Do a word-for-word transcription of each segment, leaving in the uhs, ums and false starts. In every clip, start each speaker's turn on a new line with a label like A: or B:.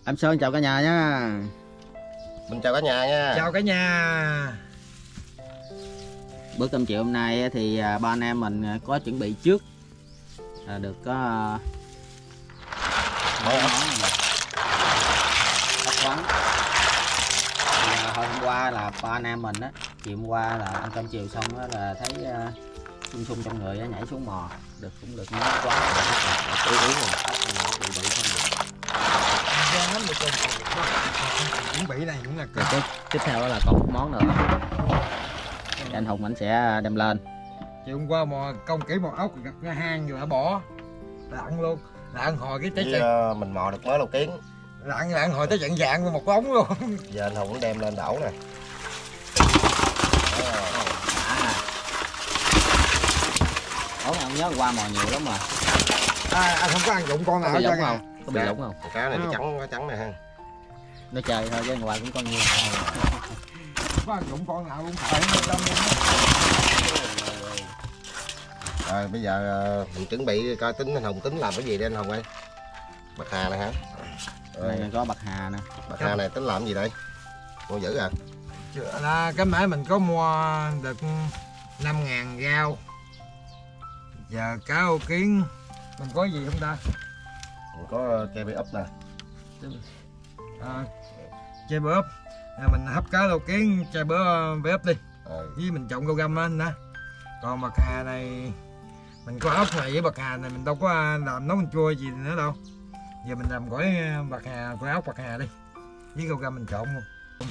A: Em Sơn chào cả nhà nha.
B: Mình chào cả nhà nha.
C: Chào cả nhà.
A: Bữa cơm chiều hôm nay thì ba anh em mình có chuẩn bị trước là được có mấy món này. Ốc quắn. Hồi hôm qua là ba anh em mình á, chiều hôm qua là ăn cơm chiều xong á là thấy uh, sung sung trong người á, nhảy xuống mò được cũng được món quắn. Ý ý rồi, ốc này nó bị bị không được.
C: Lắm được rồi. Chuẩn bị này cũng là
A: Rồi tiếp, tiếp theo đó là còn một món nữa. Thì anh Hùng anh sẽ đem lên.
C: Chiều hôm qua mò công kỹ một ốc gặp ra hang rồi đã bỏ. Là ăn luôn. Là ăn hồi cái trái
B: Chứ, uh, mình mò được mới lâu kiến.
C: Là ăn, là ăn hồi tới dạng dạng một ống luôn.
B: Giờ anh Hùng đem lên đổ nè.
A: Ủa anh nhớ qua mò nhiều lắm mà.
C: À, anh không có ăn dụng con nào
A: Có bị lủng
C: không?
A: không? Có bị lủng không?
B: Cá này nó trắng, nó trắng này ha.
A: Nó chơi thôi chứ ngoài cũng con nhiều.
C: Có ăn dụng con nào cũng phải tâm luôn.
B: Rồi bây giờ mình chuẩn bị coi tính anh Hùng tính làm cái gì đây anh Hùng ơi. Bạc hà này hả?
A: Rồi. Này có bạc hà nè.
B: Bạc hà này tính làm gì đây? Mua dữ à?
C: Là cái mẻ mình có mua được năm ngàn rau. Giờ cá ô kiến mình có gì không ta?
B: Mình có cây bị úp nè.
C: À, chai bơ úp. À, mình hấp cá ô kiến chai bơ bê úp đi.
B: Ừ.
C: Với mình trộn rau găm á anh đó. Còn bạc hà này mình có ốc này với bạc hà này mình đâu có làm nấu canh chua gì nữa đâu. Giờ mình làm gỏi bạc hà, gỏi ốc bạc hà đi. Với rau găm mình trộn luôn.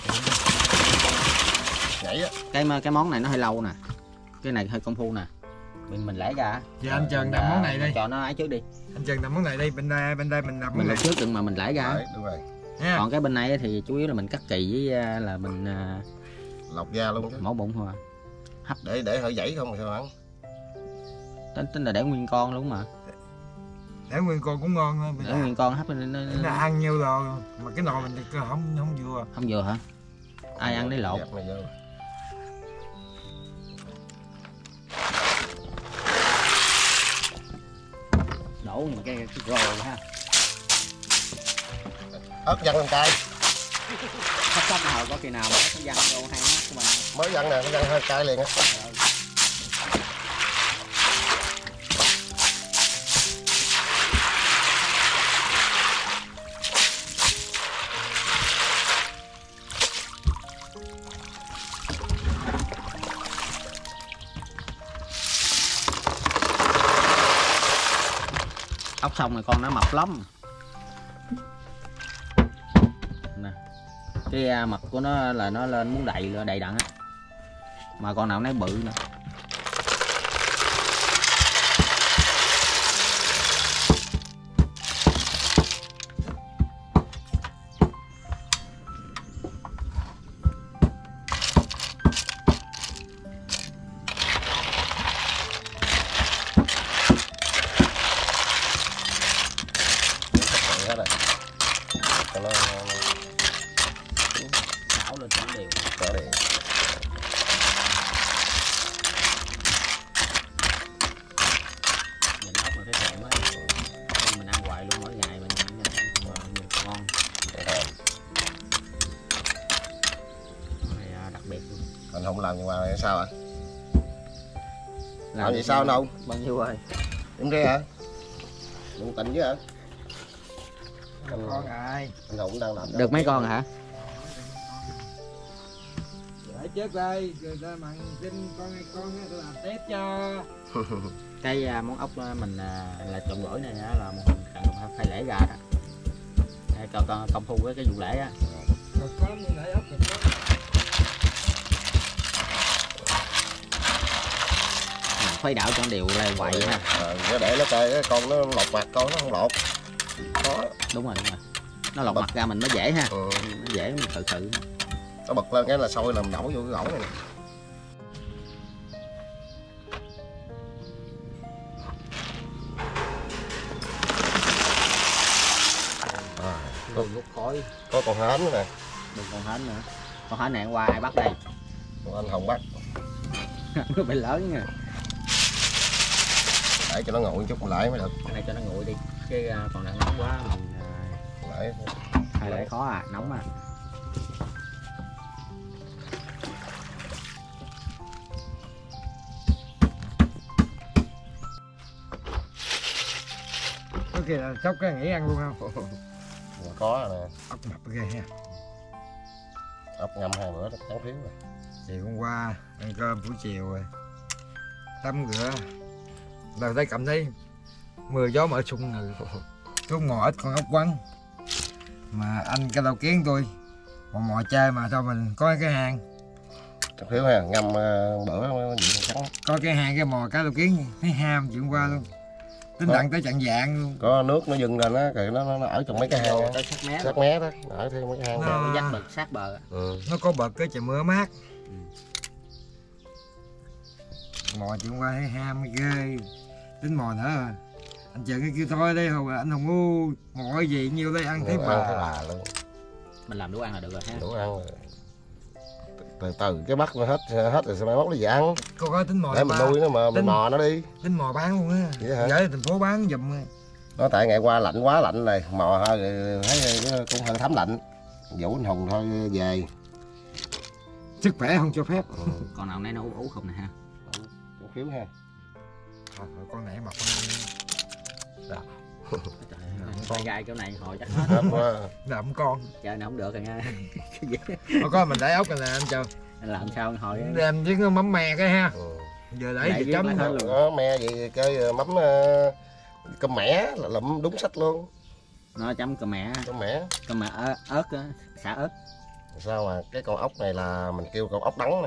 B: Nhảy á.
A: Cái cái món này nó hơi lâu nè. Cái này hơi công phu nè. Mình mình lấy ra.
C: Giờ anh Trần làm món này đi.
A: Cho nó ấy trước đi.
C: Anh Trần làm món này đi, bên đây bên đây mình làm
A: Mình
C: món
A: làm
C: này.
A: trước đừng mà mình lấy ra.
B: Đấy, đúng rồi.
A: Nha. Còn cái bên này thì chủ yếu là mình cắt kỳ với là mình
B: lọc da luôn chứ.
A: Mổ bụng thôi.
B: Hấp để để hơi dãy không sao ăn.
A: Tính tính là để nguyên con luôn mà.
C: Để nguyên con cũng ngon thôi.
A: Để nguyên con hấp lên nó,
C: nó ăn nhiêu rồi mà cái nồi mình thì không không vừa.
A: Không vừa hả? Ai ăn lấy lộn. Đổ những cái cái rồ ha.
B: Ớt văng lên cay.
A: Sắp sắp hồi có khi nào mà nó văng vô hai mắt của mình.
B: Mới văng nè, nó văng hơi cay liền á.
A: Ốc xong rồi con nó mập lắm nè. Cái mật của nó là nó lên muốn đầy đầy đặn á, mà con nào nấy bự nữa.
B: Cho nó
A: đảo lên cho nó đều.
B: cho đều.
A: Nhìn ốc mà thấy thèm á. Mình ăn hoài luôn, mỗi ngày mình ăn ngon. Này đặc biệt luôn.
B: Anh không làm nhưng mà này sao ạ?
A: Làm,
B: làm gì sao đâu?
A: Bao nhiêu rồi?
B: Đúng thế hả? Đừng tỉnh chứ hả?
C: Con rồi.
B: Anh Hùng đang làm.
A: Được mấy con hả?
C: Để chết đây, rồi ta mặn xin con con tôi làm tép cho.
A: Cái uh, món ốc uh, mình uh, là trộn gỏi này uh, là một cần phải lễ ra đó. Còn con công phu với cái vụ lễ á.
C: Rồi có như nãy ốc rồi có.
A: Khuấy đảo cho đều lại quậy ha.
B: Ờ, để nó coi cái con nó lột mặt con nó không lột. Đó.
A: Đúng rồi, đúng rồi. Nó lột mặt ra mình mới dễ ha.
B: Ừ.
A: Nó dễ mình tự tự.
B: Nó bật lên cái là sôi làm đổ vô cái gỏi này nè. À, có,
A: Hút khói.
B: có con hến nữa nè.
A: Đừng còn hến nữa. Con hến này qua ai bắt đây?
B: Còn anh Hồng bắt.
A: Nó bị lớn nha.
B: Để cho nó nguội chút lại mới được.
A: Cái này cho nó nguội đi. Cái còn đang nóng quá mình
B: Lại.
A: Hay lại khó à, nóng à.
C: Có kia là chốc cái nghĩ ăn luôn không?
B: Có nè.
C: Ốc mập ghê ha.
B: Ốc ngâm hai bữa nó trắng phiếu rồi.
C: Chiều hôm qua ăn cơm buổi chiều rồi, tắm rửa rồi thấy cảm thấy mưa gió mở sung rồi. Tôi ngồi ít con ốc quắn mà anh cái đầu kiến tôi mò mò chơi mà sao mình có cái hang,
B: Trắng phiếu ha, ngâm uh, bữa nó gì trắng.
C: có cái hang cái mò cá đầu kiến thấy ham chuyện qua luôn, tính
B: Có.
C: đặng tới chặn dạng luôn.
B: Có nước nó dâng lên á, rồi nó, nó, nó ở trong mấy cái hang á.
A: Tới sát mé.
B: Sát mé đó, ở thêm mấy cái hang.
C: Nó-
B: đó.
A: Nó dắt bực sát bờ.
B: Ừ.
C: Nó có bậc cái trời mưa mát. Mò chuyện qua thấy ham ghê, tính mò nữa à. Anh chờ cái kêu thôi đây không anh không ngu mò cái gì nhiêu đây ăn thấy
B: Nó ăn thấy
C: bà.
B: bà luôn.
A: Mình làm đủ ăn là được rồi ha.
B: Đủ ăn rồi. Từ từ cái bắt nó hết hết rồi sao mai mốt nó về ăn.
C: Cô có tính mò
B: Để mình nuôi nó mà mình
C: Tính-
B: mò nó đi.
C: tính mò bán luôn á,
B: Vậy hả?
C: gửi thành phố bán giùm.
B: Nó tại ngày qua lạnh quá lạnh rồi, mò thôi rồi thấy cũng hơi thấm lạnh. Vũ anh Hùng thôi về.
C: Sức khỏe không cho phép.
B: Ừ.
A: Còn nào nay nó ú ú không nè ha.
B: Chút xíu ha.
C: Thôi, thôi, con này mập
A: Trời ơi, tay gai kiểu này hồi chắc hết.
B: Hết quá.
C: làm con.
A: Chơi này không được rồi nha.
C: Thôi có mình để ốc này nè anh chờ.
A: Anh làm sao hồi
C: Đem với cái mắm mè cái ha.
B: Ừ.
C: Giờ
A: Đẩy
C: để
A: viết
C: thì chấm
A: lại
C: thôi.
A: hết luôn.
B: Đó, me gì cái mắm uh, cơm mẻ là lụm đúng sách luôn.
A: nó chấm cơm mẹ,
B: Cơm mẻ.
A: cơm mẹ ớt, ớt á, xả ớt.
B: Sao mà cái con ốc này là mình kêu con ốc đắng nè.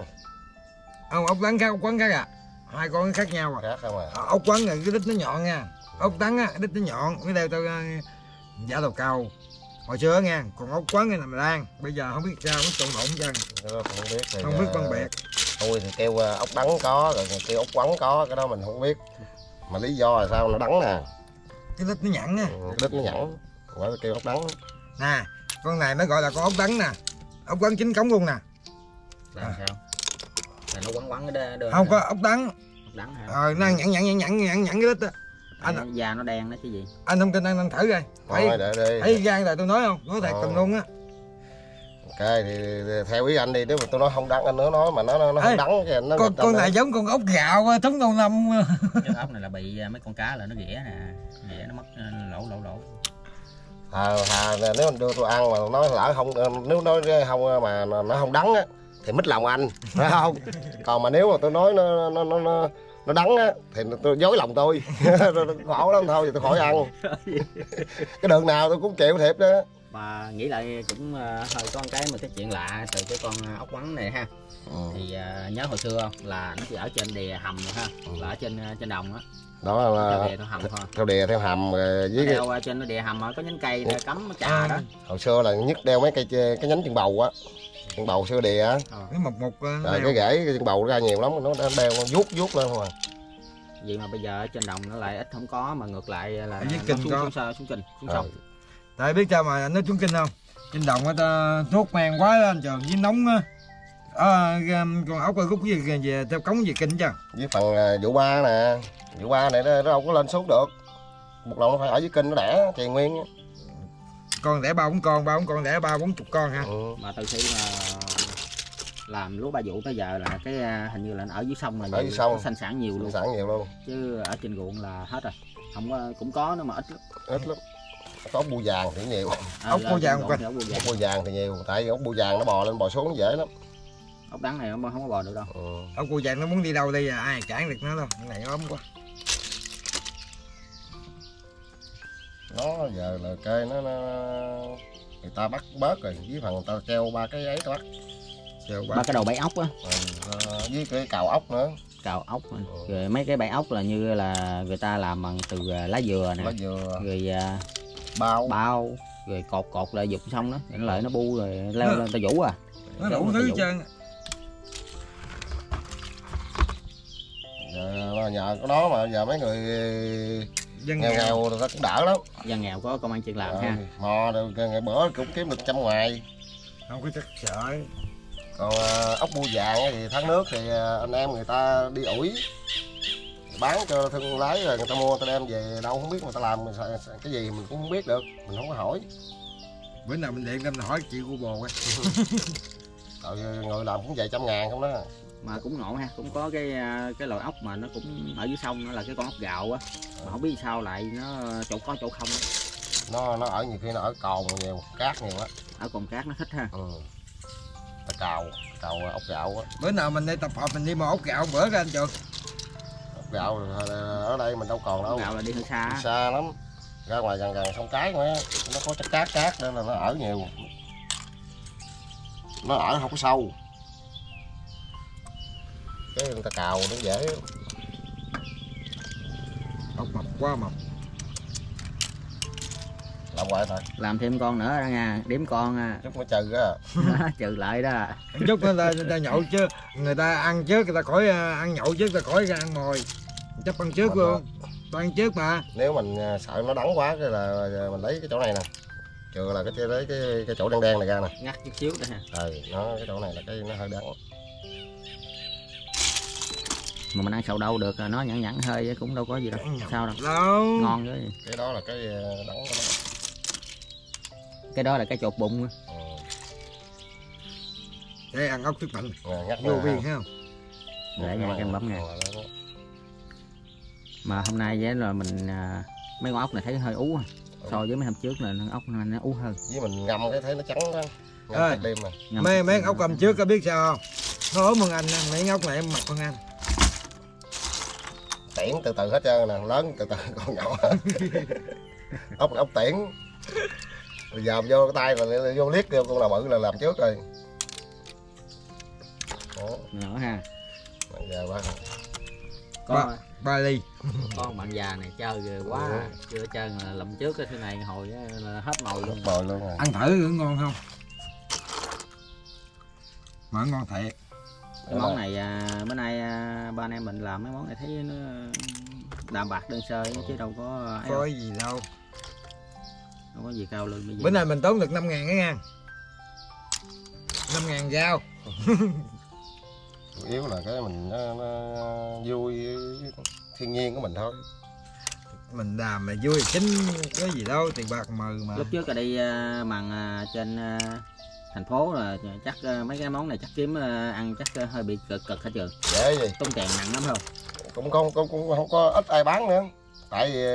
C: Ông ốc đắng khác ốc quắn khác à? Hai con khác nhau à?
B: Khác không à.
C: Ốc quắn là cái đít nó nhọn nha. Ốc đắng á, đít nó nhọn. Cái đây tao uh, giả đầu cầu. Hồi xưa nha, còn ốc quắn này làm lan. Bây giờ không biết sao nó trộn lộn chân.
B: Cái đó không biết thì,
C: Không biết phân biệt.
B: tôi thì kêu uh, ốc đắng có, rồi kêu ốc quắn có, cái đó mình không biết. Mà lý do là sao nó đắng nè.
C: Cái đít nó nhẵn á.
B: Ừ, đít nó nhẵn, gọi là kêu ốc đắng.
C: Nè, con này mới gọi là con ốc đắng nè. Ốc quắn chính cống luôn nè.
A: Làm
C: À.
A: sao là nó quắn quắn cái đơn
C: Không có ốc đắng.
A: đắng hả?
C: Ờ, nó nhẵn nhẵn nhẵn nhẵn nhẵn nhẵn cái đít á. Anh
A: Anh da nó đen đó chứ gì.
C: anh không tin anh ăn thử coi. Thấy
B: Thôi để đi.
C: thấy gan là tôi nói không? Nói thiệt
B: Ờ.
C: tình luôn á.
B: Ok thì, thì theo ý anh đi, nếu mà tôi nói không đắng anh nữa nói mà nó nó, nó
C: Ê,
B: không đắng thì nó
C: Con con này giống con ốc gạo á, trống đầu năm.
A: Cái ốc này là bị mấy con cá là nó ghẻ nè, ghẻ nó mất lỗ lỗ lỗ.
B: à, à, nếu anh đưa tôi ăn mà nó lỡ không, nếu nói không mà nó không đắng á thì mít lòng anh, phải không? Còn mà nếu mà tôi nói nó nó nó nó, nó đắng á thì tôi dối lòng tôi. Khổ lắm thôi thì tôi khỏi ăn. Cái đường nào tôi cũng chịu thiệt đó.
A: Mà nghĩ lại cũng uh, hơi có một cái mà cái chuyện lạ từ cái con ốc quắn này ha.
B: Ừ.
A: Thì uh, nhớ hồi xưa không là nó chỉ ở trên đìa hầm rồi ha,
B: Ừ.
A: là ở trên uh, trên đồng á,
B: Đó
A: theo
B: là
A: đìa theo hầm thôi.
B: theo đìa theo hầm rồi với cái,
A: Theo uh, trên đìa hầm rồi có nhánh cây để cắm trà đó.
B: hồi xưa là nhất đeo mấy cây chê- cái nhánh chân bầu á, chân bầu xưa đìa á,
A: Ờ.
C: Cái mục mục uh,
B: rồi cái rễ cái chân bầu ra nhiều lắm, nó đeo nó vuốt vuốt lên không à.
A: Vậy mà bây giờ ở trên đồng nó lại ít không có, mà ngược lại là
C: Ở dưới
A: nó
C: kinh
A: xuống,
C: có.
A: xuống, xuống, xuống kinh xuống
B: Ờ.
A: sông.
C: tại biết sao mà nó trúng kinh không? Trên đồng người ta thốt men quá lên trời với nóng á. À, con ốc ơi, rút gì về theo cống về kinh chứ.
B: Với phần à, vụ ba nè, vụ ba này nó, nó đâu có lên xuống được, một lần nó phải ở dưới kinh nó đẻ chèn nguyên á.
C: Con đẻ ba bốn con, ba bốn con đẻ ba bốn chục con ha.
B: Ừ.
A: Mà từ khi mà làm lúa ba vụ tới giờ là cái uh, hình như là ở dưới sông là
B: Ở
A: nhiều,
B: dưới sông.
A: có sinh sản nhiều luôn,
B: Sản nhiều luôn,
A: chứ ở trên ruộng là hết rồi. Không có, cũng có nữa mà ít lắm.
B: ít lắm. Có ốc bươu vàng thì nhiều,
A: À,
C: Ốc
A: là
C: bươu
A: trên
C: vàng
A: ruộng
C: coi.
A: thì ốc bươu vàng.
B: ốc bươu vàng thì nhiều, tại vì ốc bươu vàng nó bò lên bò xuống nó dễ lắm.
A: Ốc đắng này không, không có bò được đâu.
B: Ừ.
C: Ốc bươu vàng nó muốn đi đâu đây à, ai cản được nó đâu. Cái này nó ốm quá.
B: Nó giờ là cây nó, nó người ta bắt bớt rồi, với phần người ta treo ba cái ấy ta bắt.
C: Chờ
A: Ba
C: ba.
A: cái đầu bẫy ốc á,
B: Rồi, với cái cào ốc nữa.
A: cào ốc,
B: Ừ.
A: rồi mấy cái bẫy ốc là như là người ta làm bằng từ uh, lá dừa nè,
B: Lá dừa,
A: rồi uh,
B: bao.
A: bao, rồi cột cột lại dục xong đó, rồi nó lại nó bu rồi leo
C: Ừ.
A: lên ta vũ à.
C: Nó đủ thứ hết trơn.
B: Giờ nhờ cái đó mà giờ mấy người
C: Dân
B: nghèo
C: nghèo.
B: nghèo người ta cũng đỡ lắm.
A: Dân nghèo có công ăn chuyện làm
B: Rồi,
A: ha.
B: mò được ngày bữa cũng kiếm được trăm ngoài.
C: Không có chắc sợ.
B: Còn uh, ốc bươu vàng á thì tháng nước thì uh, anh em người ta đi ủi bán cho thương lái, rồi người ta mua người ta đem về đâu không biết người ta làm cái gì mình cũng không biết được, mình không có hỏi.
C: Bữa nào mình điện em hỏi chị cô bồ á.
B: Rồi người làm cũng vài trăm ngàn không đó.
A: Mà cũng ngộ ha, cũng có cái cái loại ốc mà nó cũng ở dưới sông, nó là cái con ốc gạo á, mà không biết sao lại nó chỗ có chỗ không.
B: Nó nó ở nhiều khi nó ở cồn nhiều, cát nhiều á.
A: Ở cồn cát nó thích ha.
B: Ừ. Ta cào, cào ốc gạo á.
C: Bữa nào mình đi tập hợp mình đi mua ốc gạo bữa ra anh Trường.
B: Ốc gạo ở đây mình đâu còn đâu.
A: Ốc gạo là đi hơi xa.
B: Đi xa lắm. Ra ngoài gần gần sông Cái nữa, nó có chất cát cát nên là nó ở nhiều. Nó ở không có sâu. Cái người ta cào nó dễ.
C: Ốc mập quá mập.
B: Làm hoài thôi.
A: Làm thêm con nữa đó nha, đếm con à.
B: Chút mới trừ á.
A: Trừ lại đó.
C: Chút người ta, người ta nhậu chứ, người ta ăn trước, người ta khỏi ăn nhậu trước, người ta khỏi ra ăn mồi. Chấp ăn trước luôn. Tôi ăn trước mà.
B: Nếu mình sợ nó đắng quá cái là mình lấy cái chỗ này nè. Chừa là cái lấy cái cái chỗ đen đen này ra nè.
A: Ngắt chút xíu nữa ha.
B: Ừ, nó cái chỗ này là cái nó hơi đắng.
A: Mà mình ăn sầu đâu được, nó nhẵn nhẵn hơi cũng đâu có gì đâu. Sao đâu.
C: Đâu.
B: Ngon với. Cái đó là cái đắng của nó.
A: Cái đó là cái chột bụng.
B: Ừ.
C: Để ăn ốc trước mạnh.
B: Ngắt
C: Vô viên thấy không?
A: Để nha em bấm nha. Mà hôm nay với là mình mấy con ốc này thấy hơi ú so với mấy hôm trước là ốc nó ú hơn.
B: Với mình ngâm cái thấy nó trắng đó.
C: À,
B: đêm mà.
C: Mấy mấy ốc cầm trước có biết sao không? Nó ốm hơn anh, mấy ốc này em mập hơn anh.
B: Tiễn từ từ hết trơn nè, lớn từ từ còn nhỏ. ốc ốc tiễn. Rồi dòm vô cái tay rồi vô liếc vô con nào bự là làm trước rồi. Đó.
A: Nhỏ ha.
B: Bây giờ ba.
A: Có
C: ba ly.
A: con bạn già này chơi ghê quá. Ừ. Chưa chơi là lụm trước cái thứ này hồi là hết mồi luôn.
B: Hết mồi luôn rồi.
C: Ăn thử ngon không? Mà ngon thiệt.
A: Cái món này à, bữa nay à, ba anh em mình làm mấy món này thấy nó đạm bạc đơn sơ chứ đâu có
C: có cái gì đâu.
A: Đâu có gì cao lương bây giờ.
C: Bữa nay mình tốn được năm ngàn cái nha. năm ngàn rau.
B: Chủ yếu là cái mình nó, nó vui thiên nhiên của mình thôi.
C: Mình làm mà vui chính cái gì đâu, tiền bạc mờ mà.
A: Lúc trước ở đây mặn trên thành phố là chắc mấy cái món này chắc kiếm ăn chắc hơi bị cực cực hết trường.
B: Dễ gì?
A: Tốn tiền nặng lắm không?
B: Cũng không cũng, cũng không có ít ai bán nữa. Tại vì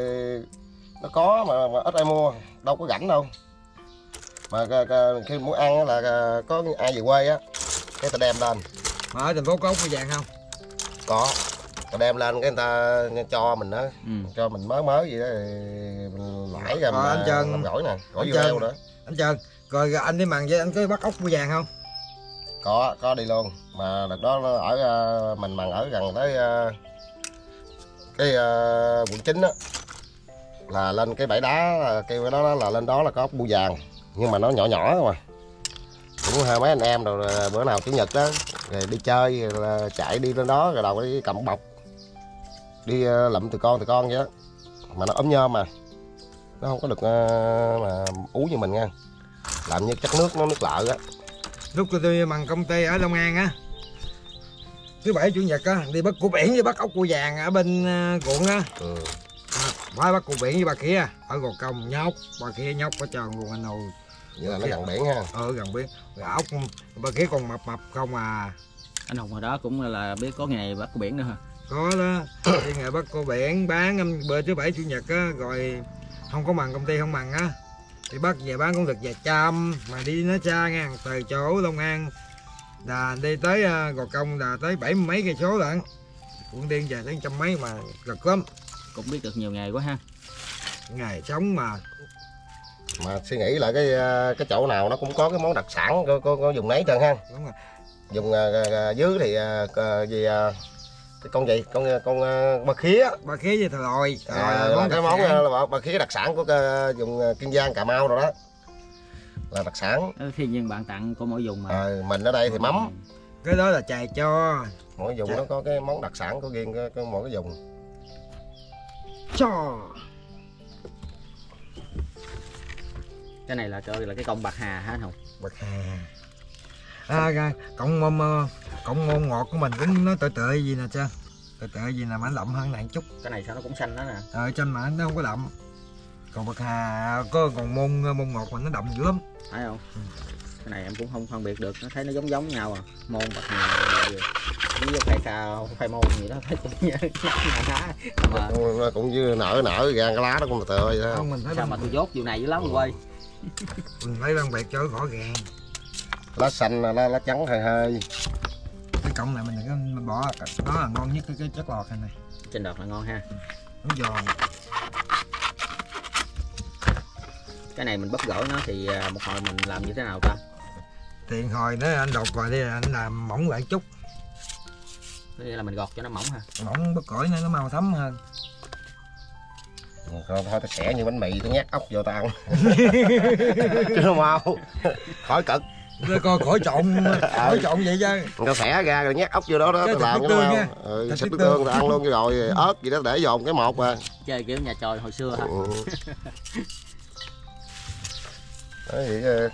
B: nó có mà, mà ít ai mua, đâu có rảnh đâu. Mà khi muốn ăn là có ai về quê á, cái ta đem lên.
C: Mà ở thành phố có ốc bươu vàng không?
B: Có. Ta đem lên cái người ta cho mình đó,
A: ừ.
B: cho mình mới mới gì đó mình lãi ra
C: mình
B: anh Trơn làm gỏi nè, gỏi dưa leo nữa.
C: Anh Trơn, rồi anh đi mặn với anh có bắt ốc bươu vàng không?
B: Có, có đi luôn. Mà đợt đó nó ở mình mặn ở gần tới cái uh, quận chín á, là lên cái bãi đá kêu cái đó là lên đó là có ốc bươu vàng, nhưng mà nó nhỏ nhỏ mà cũng hai mấy anh em rồi bữa nào chủ nhật đó rồi đi chơi rồi là chạy đi lên đó rồi đầu đi cầm bọc đi uh, lụm từ con từ con vậy đó, mà nó ốm nhôm mà nó không có được uh, mà ú như mình nha, làm như chắc nước nó nước lợ á.
C: Lúc tôi mặn công ty ở Long An á, thứ bảy chủ nhật á đi bắt cua biển với bắt ốc bươu vàng ở bên uh, ruộng á.
B: Ừ.
C: Phải bắt cua biển với bà kia ở Gò Công nhóc, bà kia nhóc có tròn luôn anh ơi.
B: Vậy là nó gần biển ha.
C: Ờ gần biển. Rồi ốc bà kia còn mập mập không à.
A: Anh Hùng hồi đó cũng là biết có nghề bắt cua biển nữa hả?
C: Có đó. Đi nghề bắt cua biển bán bữa thứ bảy chủ nhật á, rồi không có mặn công ty không mặn á thì bắt về bán cũng được vài trăm, mà đi nó xa nha, từ chỗ Long An là đi tới uh, Gò Công là tới bảy mươi mấy cây số lận, cũng đi về tới trăm mấy mà cực lắm.
A: Cũng biết được nhiều nghề quá ha.
C: Ngày sống mà.
B: Mà suy nghĩ lại cái cái chỗ nào nó cũng có cái món đặc sản có, có, có dùng nấy trơn ha.
C: Đúng rồi.
B: Dùng uh, dưới thì uh, gì uh, cái con gì con con uh, ba khía
C: Ba khía với thờ lòi
B: à, món cái món uh, ba khía đặc sản của uh, vùng Kiên Giang, Cà Mau rồi đó là đặc sản.
A: Thiên nhiên bạn tặng của mỗi vùng mà.
B: À, mình ở đây thì mắm,
C: cái đó là chài cho
B: mỗi vùng
C: chài.
B: Nó có cái món đặc sản của riêng cái, cái mỗi cái vùng.
C: Cho
A: Cái này là chơi là cái công bạc hà hả không?
C: Bạc hà. À, cộng môn cộng môn ngọt của mình cũng nó tựa tựa gì nè cha, tựa tựa gì nè mà nó đậm hơn này chút.
A: Cái này sao nó cũng xanh đó nè.
C: Ờ trên mà nó không có đậm. Còn bạc hà có còn môn môn một mà nó đậm dữ lắm.
A: Thấy không? Ừ. Cái này em cũng không phân biệt được, nó thấy nó giống giống nhau à. Môn bạc hà với khoai cao, khoai môn gì đó thấy cũng như mà
B: nó cũng như nở nở ra cái lá đó cũng là tờ vậy đó.
C: Không, mình thấy
A: sao mà tôi dốt vụ này dữ lắm rồi quay.
C: Mình thấy răng bẹt cho rõ ràng.
B: Lá xanh lá lá trắng hơi hơi.
C: Cái cọng này mình đừng có mình bỏ, nó là ngon nhất cái, cái chất lọt này này.
A: Trên đọt là ngon ha.
C: Nó giòn.
A: Cái này mình bóp gỏi nó thì một hồi mình làm như thế nào ta?
C: Tiền hồi đó anh đột vào đi anh làm mỏng lại chút.
A: Có nghĩa là mình gọt cho nó mỏng ha.
C: Mỏng bớt cỏi nó mau thấm hơn.
B: Thôi thôi tao xẻ như bánh mì tôi nhét ốc vô tao ăn. Chứ nó mau. Khỏi cực.
C: Tôi coi khỏi trộn, khỏi trộn vậy chứ.
B: Tao xẻ ra rồi nhét ốc vô đó đó tao làm cái mau. Ừ, xịt nước tương tao ăn luôn cái rồi ớt gì đó để dồn cái một à.
A: Chơi kiểu nhà tròi hồi xưa hả?
B: Ừ. Đấy vậy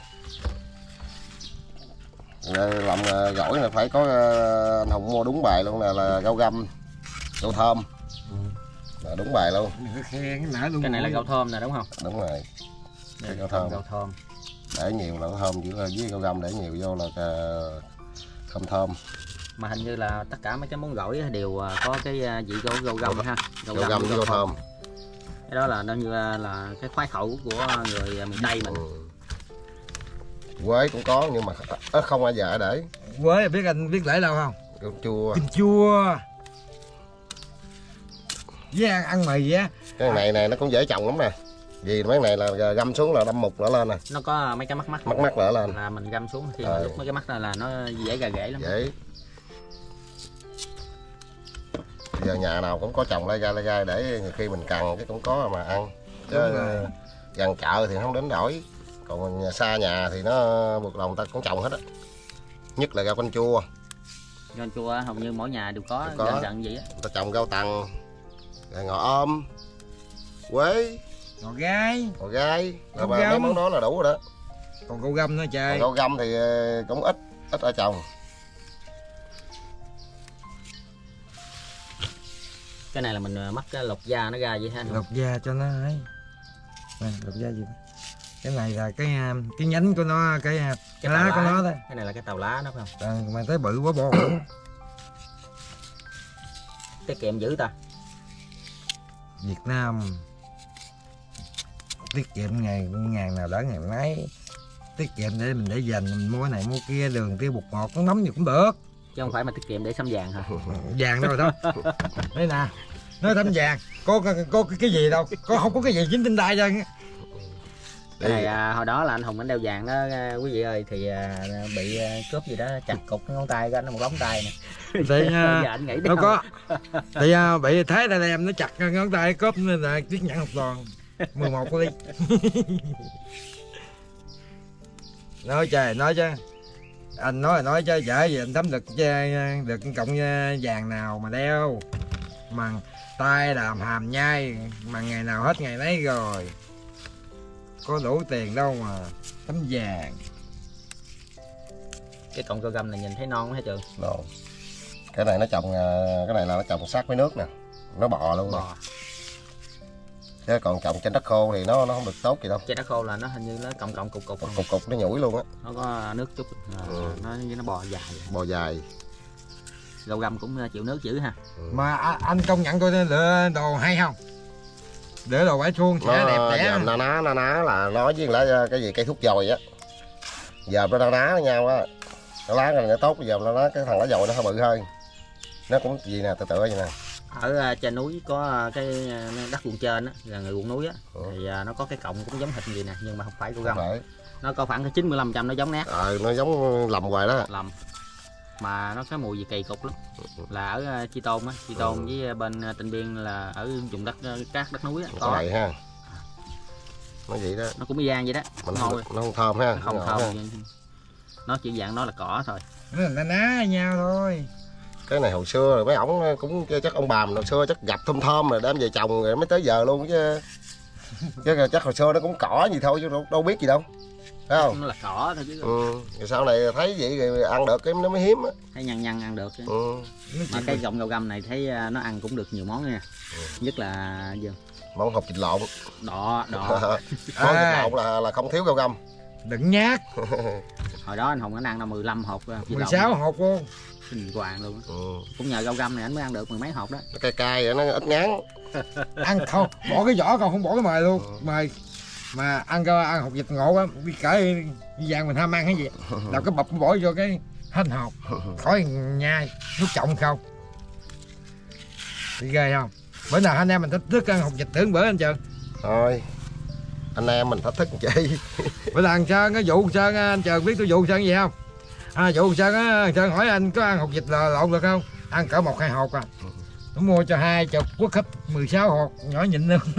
B: làm gỏi là phải có anh Hùng mua đúng bài luôn nè, là rau găm, rau thơm. Là đúng bài luôn.
C: Khen cái nở luôn.
A: Cái này là rau thơm nè đúng không?
B: Đúng rồi.
A: Đây,
B: rau thơm.
A: Rau thơm.
B: Để nhiều là rau thơm với với rau găm để nhiều vô là thơm thơm.
A: Mà hình như là tất cả mấy cái món gỏi đều có cái vị rau rau găm ha.
B: Rau găm với rau thơm.
A: Cái đó là nó như là cái khoái khẩu của người miền Tây mình.
B: Ừ. Quế cũng có nhưng mà ít không ai giờ để.
C: Quế biết anh biết để đâu không?
B: Rau chua.
C: Kim chua. Với ăn, ăn mì á.
B: Cái này này nó cũng dễ trồng lắm nè. Vì mấy này là găm xuống là đâm mục nữa lên nè.
A: Nó có mấy cái mắt mắt.
B: Mắt mắt nữa lên.
A: Là mình găm xuống thì
B: à.
A: lúc mấy cái mắt này là nó dễ gà ghẻ lắm.
B: Dễ. Giờ nhà nào cũng có trồng lai gai lai gai để khi mình cần cái cũng có mà ăn. Chứ gần chợ thì không đến đổi. Còn nhà xa nhà thì nó buộc lòng ta cũng trồng hết á. Nhất là rau canh chua.
A: Rau chua hầu như mỗi nhà đều có,
B: có.
A: gần gần vậy á.
B: Ta trồng rau tầng, ngò ôm, quế,
C: ngò gai,
B: ngò gai, là mấy món đó là đủ rồi đó.
C: Còn rau găm nữa chơi.
B: Còn rau găm thì cũng ít, ít ở trồng.
A: Cái này là mình mắc cái lột da nó ra vậy ha.
C: Lột da cho nó ấy. Nè, lột da gì đó. Cái này là cái cái nhánh của nó, cái, cái, cái lá, lá của nó thôi.
A: Cái này là cái tàu lá nó phải không?
C: À, mà thấy bự quá bỏ.
A: Tiết kiệm dữ ta.
C: Việt Nam tiết kiệm ngày ngàn nào đỡ ngày mấy, tiết kiệm để mình để dành, mình mua cái này mua kia, đường tiêu bột ngọt nó nấm gì cũng được,
A: chứ không phải mà tiết kiệm để sắm vàng hả?
C: Vàng đâu rồi thôi. Đây nè, nói thăm vàng có, có có cái gì đâu, có không có cái gì dính trên tay chứ.
A: Cái này à, hồi đó là anh Hùng anh đeo vàng đó quý vị ơi, thì à, bị à, cướp gì đó chặt cục cái ngón tay của anh, một lóng tay nè.
C: Thì
A: giờ anh nghĩ
C: đâu có, thì à, bị thế là em nó chặt ngón tay cướp nên là chiếc nhẫn học toàn mười một đi. Nói trời nói chứ anh nói là nói chứ chả gì anh thấm được được cộng vàng nào mà đeo mà tay làm hàm nhai mà ngày nào hết ngày đấy rồi, có đủ tiền đâu mà tấm vàng.
A: Cái cọng rau găm này nhìn thấy non hết trường.
B: Đồ. Cái này nó trồng, cái này là nó trồng sát với nước nè, nó bò luôn. Bò. Chứ còn trồng trên đất khô thì nó nó không được tốt gì đâu.
A: Trên đất khô là nó hình như nó cọng cọng cục cục
B: cục cục, cục nó nhủi luôn á.
A: Nó có nước chút, ừ. Nó như nó bò dài.
B: Bò dài.
A: Rau găm cũng chịu nước dữ ha.
C: Ừ. Mà anh công nhận coi lựa đồ hay không? Để đồ bãi chuông sẽ đẹp đẽ.
B: Na ná na ná là nói với lá cái gì cây thuốc dồi á. Giờ nó na ná với nhau á. Cái lá này nó tốt, giờ nó ná cái thằng lá dồi nó hơi bự hơn. Nó cũng gì nè, tự tự vậy nè.
A: Ở trên núi có cái đất ruộng trên á, là người ruộng núi á, ừ. Thì nó có cái cọng cũng giống thịt gì nè, nhưng mà không phải rau găm. Nó có khoảng cái chín mươi lăm phần trăm nó giống nát.
B: Ờ, nó giống lầm hoài đó.
A: Lầm. Mà nó cái mùi gì kỳ cục lắm. Là ở Chi Tôn á, Chi Tôn ừ. Với bên Tịnh Biên là ở vùng đất cát đất núi á.
B: Có này ha. Nó vậy đó.
A: Nó cũng y gian vậy đó.
B: Mà nó, không, nó không thơm ha.
A: Nó không thơm. Nó chỉ dạng nó là cỏ thôi.
C: Nó là ná nhau thôi.
B: Cái này hồi xưa rồi mấy ổng cũng chắc ông bà mình hồi xưa chắc gặp thơm thơm rồi đem về trồng rồi mới tới giờ luôn chứ. Chứ chắc hồi xưa nó cũng cỏ gì thôi chứ đâu, đâu biết gì đâu. Thấy không?
A: Nó là cỏ thôi chứ.
B: Ừ. Rồi sau này thấy vậy rồi ăn được cái nó mới hiếm á.
A: Thấy nhăn nhăn ăn được chứ.
B: Ừ.
A: Mà cái gọng rau găm này thấy nó ăn cũng được nhiều món nha. Ừ. Nhất là giờ
B: Món hột vịt lộn.
A: Đọ đọ.
B: Món vịt lộn là là không thiếu rau găm.
C: Đừng nhát.
A: Hồi đó anh Hùng anh ăn là mười lăm hộp vịt
C: mười sáu
A: lộn.
C: hộp luôn.
A: Kinh hoàng luôn.
B: Ừ.
A: Cũng nhờ rau găm này anh mới ăn được mười mấy hộp đó.
B: Nó cay cay vậy, nó ít ngán.
C: Ăn không bỏ cái vỏ còn không bỏ cái mời luôn. Ừ. Mời mà ăn coi ăn hột vịt ngộ á, biết cỡ vàng mình ham ăn cái gì đào cái bập bỏ vô cái hành hột khỏi nhai nước trọng không đi ghê không. Bữa nào anh em mình thích thức ăn hột vịt tưởng bữa anh Trần.
B: Thôi anh em mình thách thức chi.
C: Bữa nào anh Sơn cái vụ Sơn anh Trần biết tôi vụ Sơn gì không? À vụ Sơn á, Sơn hỏi anh có ăn hột vịt lộn được không? Ăn cỡ một hai hột à. Tôi mua cho hai chục quốc khách mười sáu hột nhỏ nhịn luôn.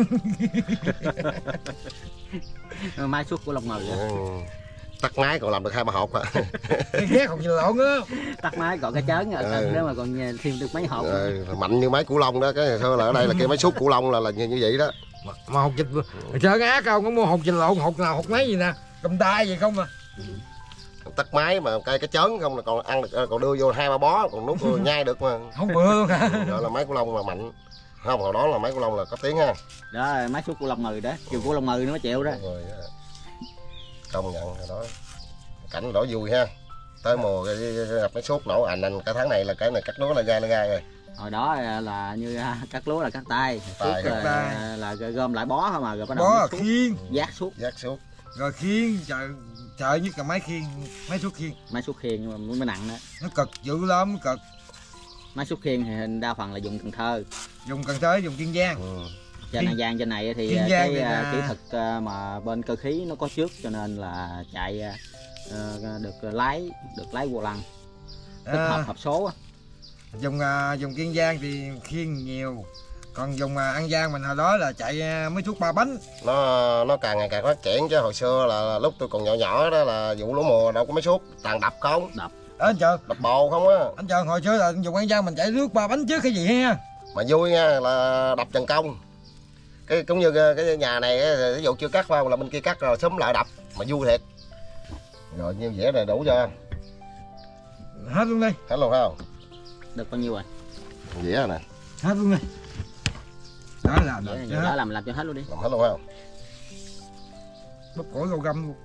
A: Mai suốt của lòng mừ vậy.
B: Ừ. Tắt máy còn làm được hai ba hộp à.
C: Cái ghét hột vịt lộn á.
A: Tắt máy còn cái chớn ở
B: Ừ.
A: nếu mà còn thêm được mấy hộp.
B: Ừ, mạnh như máy củ lông đó, cái ngày xưa là ở đây là kia máy xúc củ lông là là như, như vậy đó.
C: Mà, mà hột vịt Sơn á không có mua hột vịt lộn hột nào hột mấy gì nè cầm tay gì không à.
B: Tắt máy mà cây cái chớn không là còn ăn được, còn đưa vô hai ba bó còn nút nhai được mà.
C: Không bữa luôn hả?
B: Gọi là máy củ lông mà mạnh. Không, hồi đó là máy củ lông là có tiếng ha.
A: Đó máy suốt của lòng mừ đó, chiều của lòng mừ nó mới chịu đó.
B: Rồi, công nhận hồi đó cảnh đỏ vui ha. Tới mùa gặp máy sốt nổ ảnh anh cả tháng này là cái này cắt lúa là gai nó gai rồi.
A: Hồi đó là như cắt lúa là cắt tay,
B: Tay,
A: suốt là,
C: tay.
A: là gom lại bó thôi mà rồi bắt đầu
C: Bó
A: suốt,
C: khiên
A: giác suốt.
B: Giác sốt.
C: rồi khiên trời trời nhất là máy khiên máy suốt khiên
A: Máy suốt khiên nhưng mà mới nặng đó.
C: nó cực dữ lắm cực.
A: Máy suốt khiên thì đa phần là dùng Cần Thơ,
C: Dùng Cần Thơ dùng Kiên Giang.
B: Ừ.
A: trên An Giang trên này thì
C: Kiên Giang
A: cái
C: thì là...
A: kỹ thuật mà bên cơ khí nó có trước cho nên là chạy uh, được lái được lái vô lăng tích
C: à,
A: hợp hộp số.
C: Dùng uh, dùng Kiên Giang thì khiên nhiều, còn dùng uh, An Giang mình hồi đó là chạy uh, mới thuốc ba bánh.
B: Nó nó càng ngày càng phát triển chứ hồi xưa là lúc tôi còn nhỏ nhỏ đó là vụ lúa mùa đâu có máy sốt, toàn đập không.
A: Đập.
C: Đó anh Trần.
B: Đập bồ không á.
C: Anh Trần hồi xưa là dùng An Giang mình chạy nước ba bánh trước cái gì ha.
B: Mà vui nha là đập chân công. Cái cũng như cái nhà này ví dụ chưa cắt vào là bên kia cắt rồi sớm lại đập mà vui thiệt. Rồi nhiêu dĩa này đủ chưa?
C: Hết luôn đi.
B: Hết luôn không?
A: Được bao nhiêu rồi?
B: Dĩa rồi nè.
C: Hết luôn đi. Đó là
A: Vậy
C: đó.
A: đó làm làm cho hết luôn đi.
B: Làm hết luôn không?
C: Bắp cổ rau găm luôn.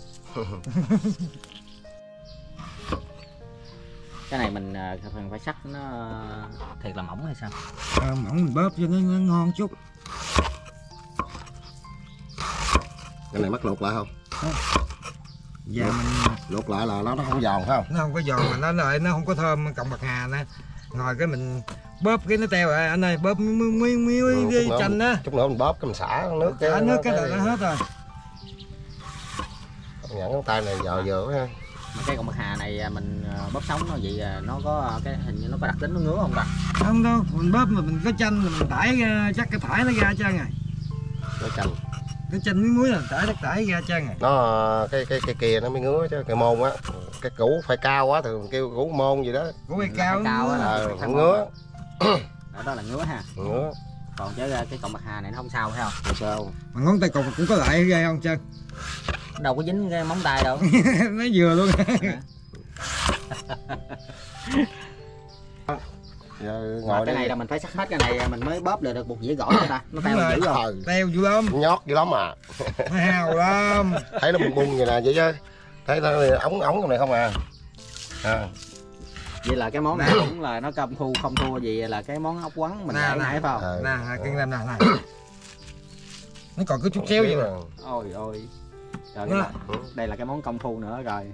A: Cái này mình phần phải sắc nó thiệt là mỏng hay sao?
C: À, mỏng mình bóp cho nó, nó ngon chút.
B: Cái này mắc luộc lại không?
C: Dạ mình
B: Luộc lại là nó nó không giòn phải không?
C: nó không có giòn mà nó lại nó không có thơm cộng bạc hà nè. Ngồi cái mình bóp cái nó teo rồi anh ơi, bóp miếng miếng miếng đi chanh á.
B: Chút nữa mình bóp cái mình xả nước cái
C: Xả nước cái là nó hết rồi.
B: Công nhận cái tay này giờ vừa ha.
A: Mà cái cộng bạc hà này mình bóp sống nó vậy nó có cái hình như nó có đặc tính nó ngứa không ta?
C: Không đâu, mình bóp mà mình có chanh là mình tải chắc cái thải nó ra trơn rồi.
B: Nó chanh.
C: Cái chanh miếng muối là tải tải tải ra trơn rồi.
B: Nó cái cái cái kia nó mới ngứa chứ cái môn á, cái củ phải cao quá thường kêu củ môn gì đó.
C: Củ cây cao
A: cao á
B: Ờ,
A: là
B: ngứa.
A: đó, đó là ngứa ha.
B: Ngứa.
A: Còn chứ cái cộng bạc hà này nó không sao phải không?
B: Không sao.
C: Mà ngón tay cụt cũng có lại ghê không trơn.
A: Đâu có dính cái móng tay đâu.
C: Nó vừa luôn.
B: Giờ
A: Mà
B: ngồi
A: cái
B: đi.
A: này là mình phải sắc hết cái này mình mới bóp được được một dĩa gỏi cho ta. Nó teo dữ rồi.
B: Ờ,
C: Teo dữ lắm.
B: nhót dữ lắm à.
C: Nó hào lắm.
B: Thấy nó bung bung vậy nè vậy chứ. Thấy nó ống ống trong này không à. À.
A: Vậy là cái món này cũng là nó công thu không thua gì là cái món ốc quắn mình
C: Nè,
A: nãy
C: nè.
A: nãy phải không?
B: Ờ.
C: Nè, cưng làm nè nè. Nó còn có chút xéo vậy mà.
A: Ôi ôi. Trời,
C: Nó-
A: cái này- đây là cái món công phu nữa rồi.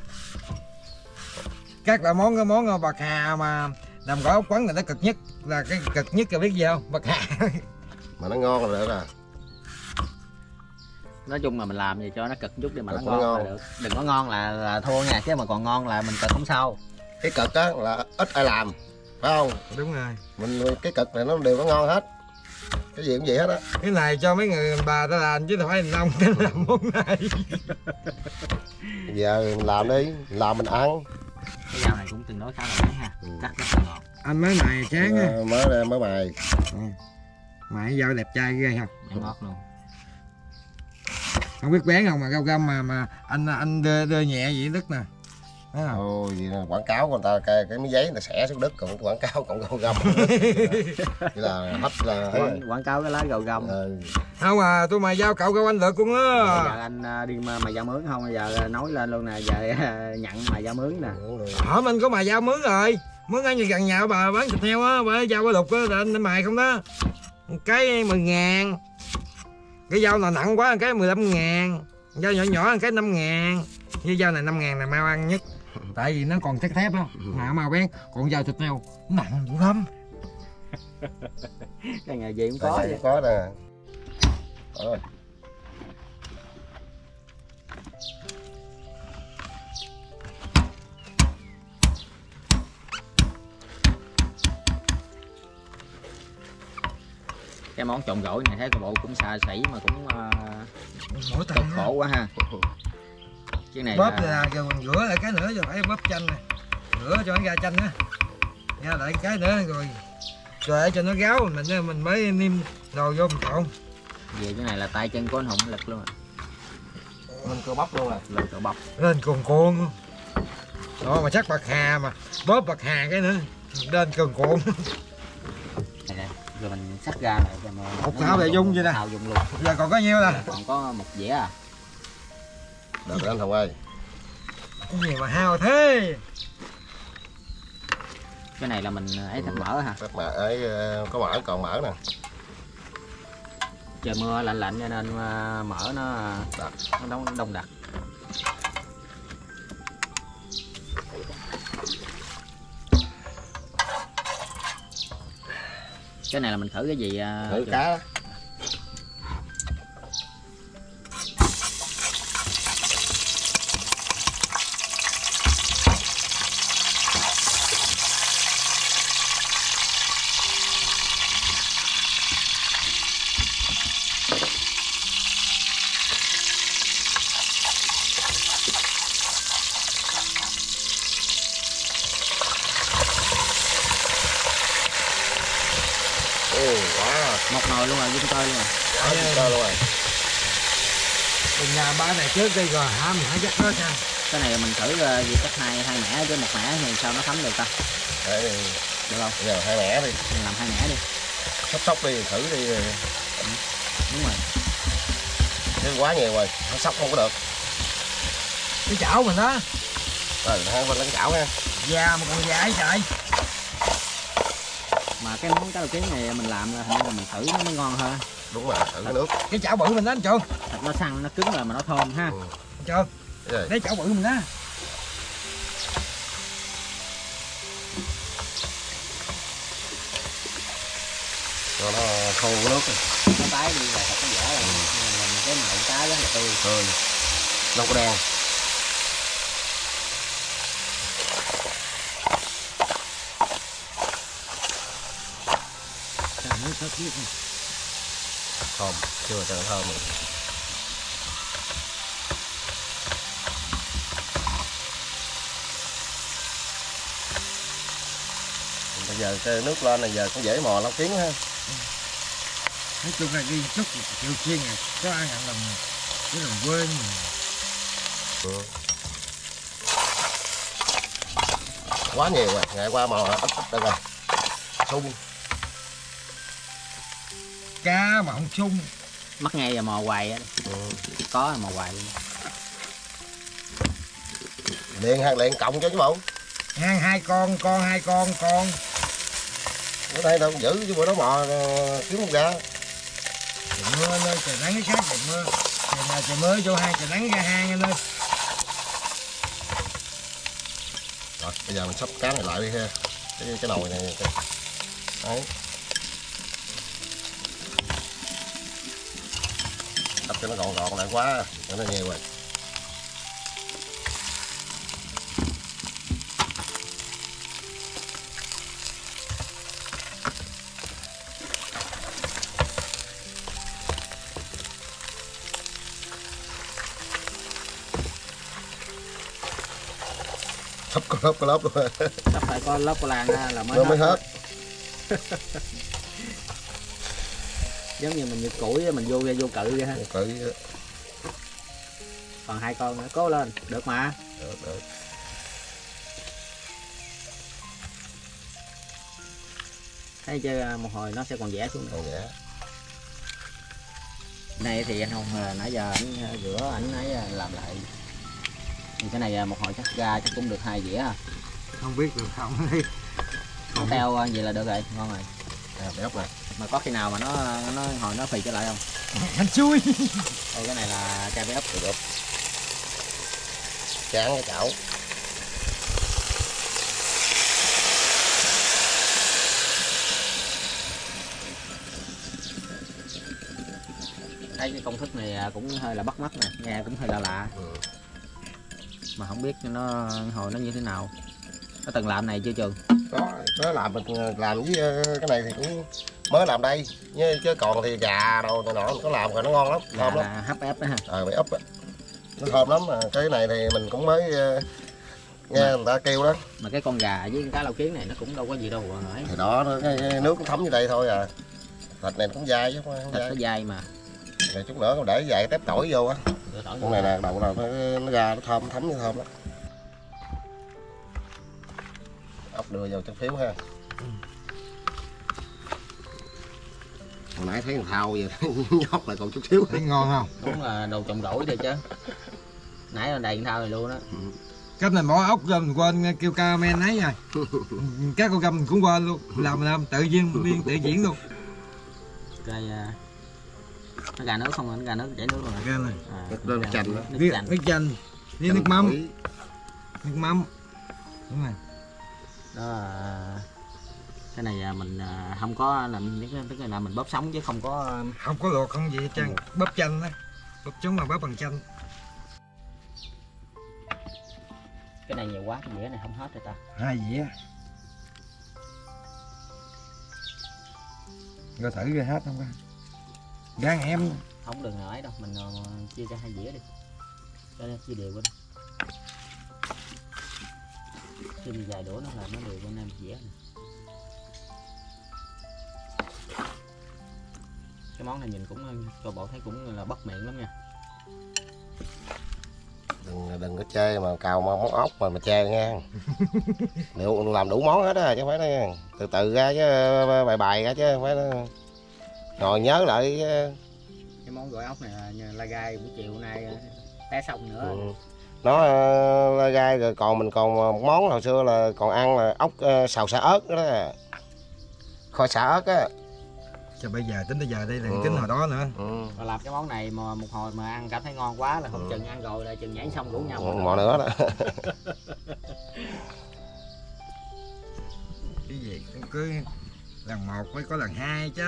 C: Các loại món cái món bạc hà mà làm gỏi ốc quắn là nó cực nhất, là cái cực nhất là biết gì không? Bạc hà.
B: Mà nó ngon là được à.
A: Nói chung là mình làm gì cho nó cực chút để mà nó
B: Cực nó
A: ngon,
B: ngon.
A: là được. Đừng có ngon là là thua nha, chứ mà còn ngon là mình cực không sao.
B: Cái cực á là ít ai làm, phải không?
C: Đúng rồi.
B: Mình cái cực này nó đều có ngon hết. Cái gì cũng vậy hết á.
C: Cái này cho mấy người bà ta làm chứ đâu phải nông ta làm món này.
B: Giờ mình làm đi, làm mình ăn.
A: Cái dao này cũng tương đối khá là ngắn ha.
B: Ừ.
A: Cắt rất là ngọt.
C: Anh mới này chán á.
B: Ờ, mới đây mới mài.
C: Mày dao đẹp trai ghê không?
A: Ăn ngọt luôn.
C: Không biết bén không mà rau găm mà mà anh anh đưa, đưa nhẹ vậy đất nè. À.
B: Ôi, quảng cáo của người ta cái, cái miếng giấy người ta xẻ xuống đất, còn quảng cáo còn gâu găm vậy là hết là
A: quảng, quảng cáo cái lá gầu gông.
B: ừ.
C: Không à, tôi mày giao cậu kêu anh Lực cũng á.
A: Giờ anh à, đi mà mày giao mướn không, giờ nói lên luôn nè, giờ nhận mày giao mướn nè.
C: Hổm anh có mày giao mướn rồi, mướn ở như gần nhà bà bán thịt heo á, bà giao cái lục á, anh mày không đó. Cái mười ngàn, cái dao nào nặng quá cái mười lăm ngàn, dao nhỏ nhỏ cái năm ngàn, như dao này năm ngàn là mau ăn nhất, tại vì nó còn chất thép á, mà mau bén, còn dao thịt heo nặng dữ lắm.
A: Cái nghề gì cũng có vậy.
B: Có nè. Rồi.
A: Cái món trộn gỏi này thấy cái bộ cũng xa xỉ mà cũng
C: Mỗi
A: uh,
C: tay
A: cực khổ quá ha. Cái này
C: bóp
A: là...
C: là rồi mình rửa lại cái nữa rồi phải bóp chanh này, rửa cho nó ra chanh á, ra lại cái nữa rồi rồi để cho nó ráo mình mình mới niêm đồ vô mình trộn.
A: Về cái này là tay chân của anh Hùng lực luôn à.
B: Mình cơ bắp luôn à.
A: Lên cờ bọc.
C: Lên cuồn cuộn đó mà chắc bạc hà mà bóp bạc hà cái nữa lên cuồn cuộn.
A: Này nè, rồi mình xắt ra này cho mà
C: Một thao để dung vậy nè.
A: thao dung luôn.
C: Giờ còn có nhiêu nè,
A: Còn có một dĩa à.
B: Được rồi anh Hồng ơi.
C: cái gì mà hao thế.
A: Cái này là mình ấy thịt mỡ hả?
B: Thịt mỡ ấy có mỡ còn mỡ nè.
A: Trời mưa lạnh lạnh cho nên mỡ nó
B: Đặc.
A: nó đông đông đặc. Cái này là mình thử cái gì?
B: Thử cá đó. Ồ, wow.
A: Một nồi luôn rồi, dung tơi luôn rồi.
B: Quá dung tơi luôn rồi.
C: Từ nhà ba này trước đi rồi hả mình hãy dắt nó sao.
A: Cái này mình thử uh, gì cách hai hai mẻ chứ một mẻ thì sao nó thấm được ta?
B: Đấy,
A: Được không?
B: bây giờ hai mẻ đi.
A: Mình làm hai mẻ đi.
B: Sóc sóc đi, thử đi.
A: Đúng rồi.
B: Chứ quá nhiều rồi, nó sóc không có được.
C: Cái chảo mình đó.
B: Rồi, hai bên lấy cái chảo nha.
C: Già mà còn dài trời.
A: Mà cái món cá lô kiến này mình làm là hình như là mình thử nó mới ngon hơn.
B: Đúng rồi, thử cái nước.
C: Cái chảo bự mình đó anh Trường.
A: Thịt nó săn, nó cứng rồi mà nó thơm ha.
B: Ừ.
C: Anh Trường,
B: Cái gì?
C: lấy chảo bự mình đó.
B: Cho nó khô cái nước rồi.
A: Nó tái đi là thật nó dở rồi. Mình cái màu cá rất là tươi.
B: Rồi, đâu có đen. Thơm, chưa cho nó thơm rồi. Bây giờ cái nước lên này giờ cũng dễ mò lóc kiến ha.
C: Nói chung là đi chút chịu chiên này, có ăn ăn lòng cái lòng quên.
B: Ừ. Quá nhiều rồi, ngày qua mò ít ít được rồi. Sung.
C: Cá mà không sung.
A: Mắc ngay và mò hoài á.
B: Ừ.
A: Có là mò hoài luôn.
B: Liền hàng liền cộng cho chứ bộ.
C: Ăn hai con, con hai con, con.
B: Bữa nay đâu giữ chứ bữa đó mò kiếm không ra.
C: Trời mưa anh ơi, trời nắng cái khác trời mưa. Trời nào trời mưa vô hai, trời nắng ra hang anh ơi.
B: Rồi, bây giờ mình sắp cá này lại đi ha. Cái, cái nồi này. Cái... Đấy. Đập cho nó gọn gọn lại quá, cho nó nhiều rồi. Sắp có lớp có lớp luôn.
A: Sắp phải có lớp của lan ra là mới
B: Rồi mới hết.
A: Giống như mình như củi mình vô ra vô cự vậy ha.
B: Cự.
A: Còn hai con nữa, cố lên, được mà.
B: Được, được.
A: thấy chứ một hồi nó sẽ còn vẽ xuống nữa.
B: Còn vẽ.
A: Này thì anh Hùng nãy giờ anh rửa ảnh nãy làm lại. Thì cái này một hồi chắc ra chắc cũng được hai dĩa à.
C: Không biết được không.
A: Nó teo vậy là được rồi, ngon rồi.
B: À, bé ốc này.
A: Mà có khi nào mà nó nó hồi nó phì trở lại không?
C: Anh chui.
A: Đây cái này là chai bé ốc.
B: Được ốc. Tráng cái chảo.
A: Thấy cái công thức này cũng hơi là bắt mắt nè, nghe cũng hơi lạ lạ.
B: Ừ.
A: Mà không biết nó hồi nó như thế nào. Có từng làm này chưa Trường?
B: Có, nó làm mình làm với cái này thì cũng mới làm đây, chứ, chứ còn thì gà đâu này nọ có làm rồi nó ngon lắm, thơm lắm.
A: Là hấp ép đó ha.
B: Ờ, bị úp á, nó thơm lắm. Mà cái này thì mình cũng mới uh, nghe mà người ta kêu đó.
A: Mà cái con gà với cái lao kiến này nó cũng đâu có gì đâu rồi.
B: Thì đó, cái, cái nước nó thấm như đây thôi à. Thịt này cũng dai chứ không
A: Thịt
B: dai.
A: nó dai mà.
B: Rồi chút nữa để vài tép tỏi vô á.
A: Tỏi
B: Con này nè, đầu nào nó, nó ra nó thơm thấm như thơm lắm. Ốc đưa vào chút xíu ha. Ừ. Hồi nãy thấy thằng thao giờ nhót lại còn chút xíu.
C: Thấy ngon không?
A: Đúng là đồ trồng gỏi thôi chứ. Nãy là đầy thao này luôn đó.
B: Ừ.
C: Cách này bỏ ốc ra mình quên kêu cameraman ấy rồi. Các con găm mình cũng quên luôn. Làm làm tự nhiên biên tự diễn luôn.
A: Rồi nó gà nước không, nó gà nước chảy nước rồi.
C: Cái này.
A: À,
B: Nước chanh đó.
A: nước
C: Nước,
A: chanh.
C: nước chanh với nước mắm. Nước mắm. Đúng rồi.
A: Đó à, cái này mình không có làm những cái là mình bóp sống chứ không có
C: Không có luộc không gì hết trơn. Bóp chanh đó. Bóp trứng mà bóp bằng chanh.
A: cái này nhiều quá cái dĩa này không hết rồi ta.
C: Hai dĩa. Rồi thử ra hết không coi. Gan em.
A: Không đừng nói đâu, mình uh, chia cho hai dĩa đi. Cho nên chia đều bên. Chia đi vài đũa nó là nó đều bên em dĩa này. Cái món này nhìn cũng cho bộ thấy cũng là bất miệng lắm nha.
B: Đừng, đừng có chê mà cào món ốc mà mà chê nghe. Liệu làm đủ món hết á chứ không phải đó. Từ từ ra chứ bài bài ra chứ không phải đó. Rồi nhớ lại chứ.
A: Cái món gỏi ốc này là la gai buổi chiều nay té xong nữa.
B: Ừ. Nó uh, gai rồi còn mình còn một món hồi xưa là còn ăn là ốc uh, xào xả ớt đó, đó. Kho xả ớt á.
C: Cho bây giờ tính tới giờ đây là
B: Ừ.
C: tính hồi đó nữa.
B: Ừ.
A: Rồi làm cái món này mà một hồi mà ăn cảm thấy ngon quá là không
B: Ừ.
A: chừng ăn rồi là chừng nhảy xong rủ nhau.
B: Ừ, mò nữa đó.
C: Cái gì cũng cứ lần một mới có lần hai chứ.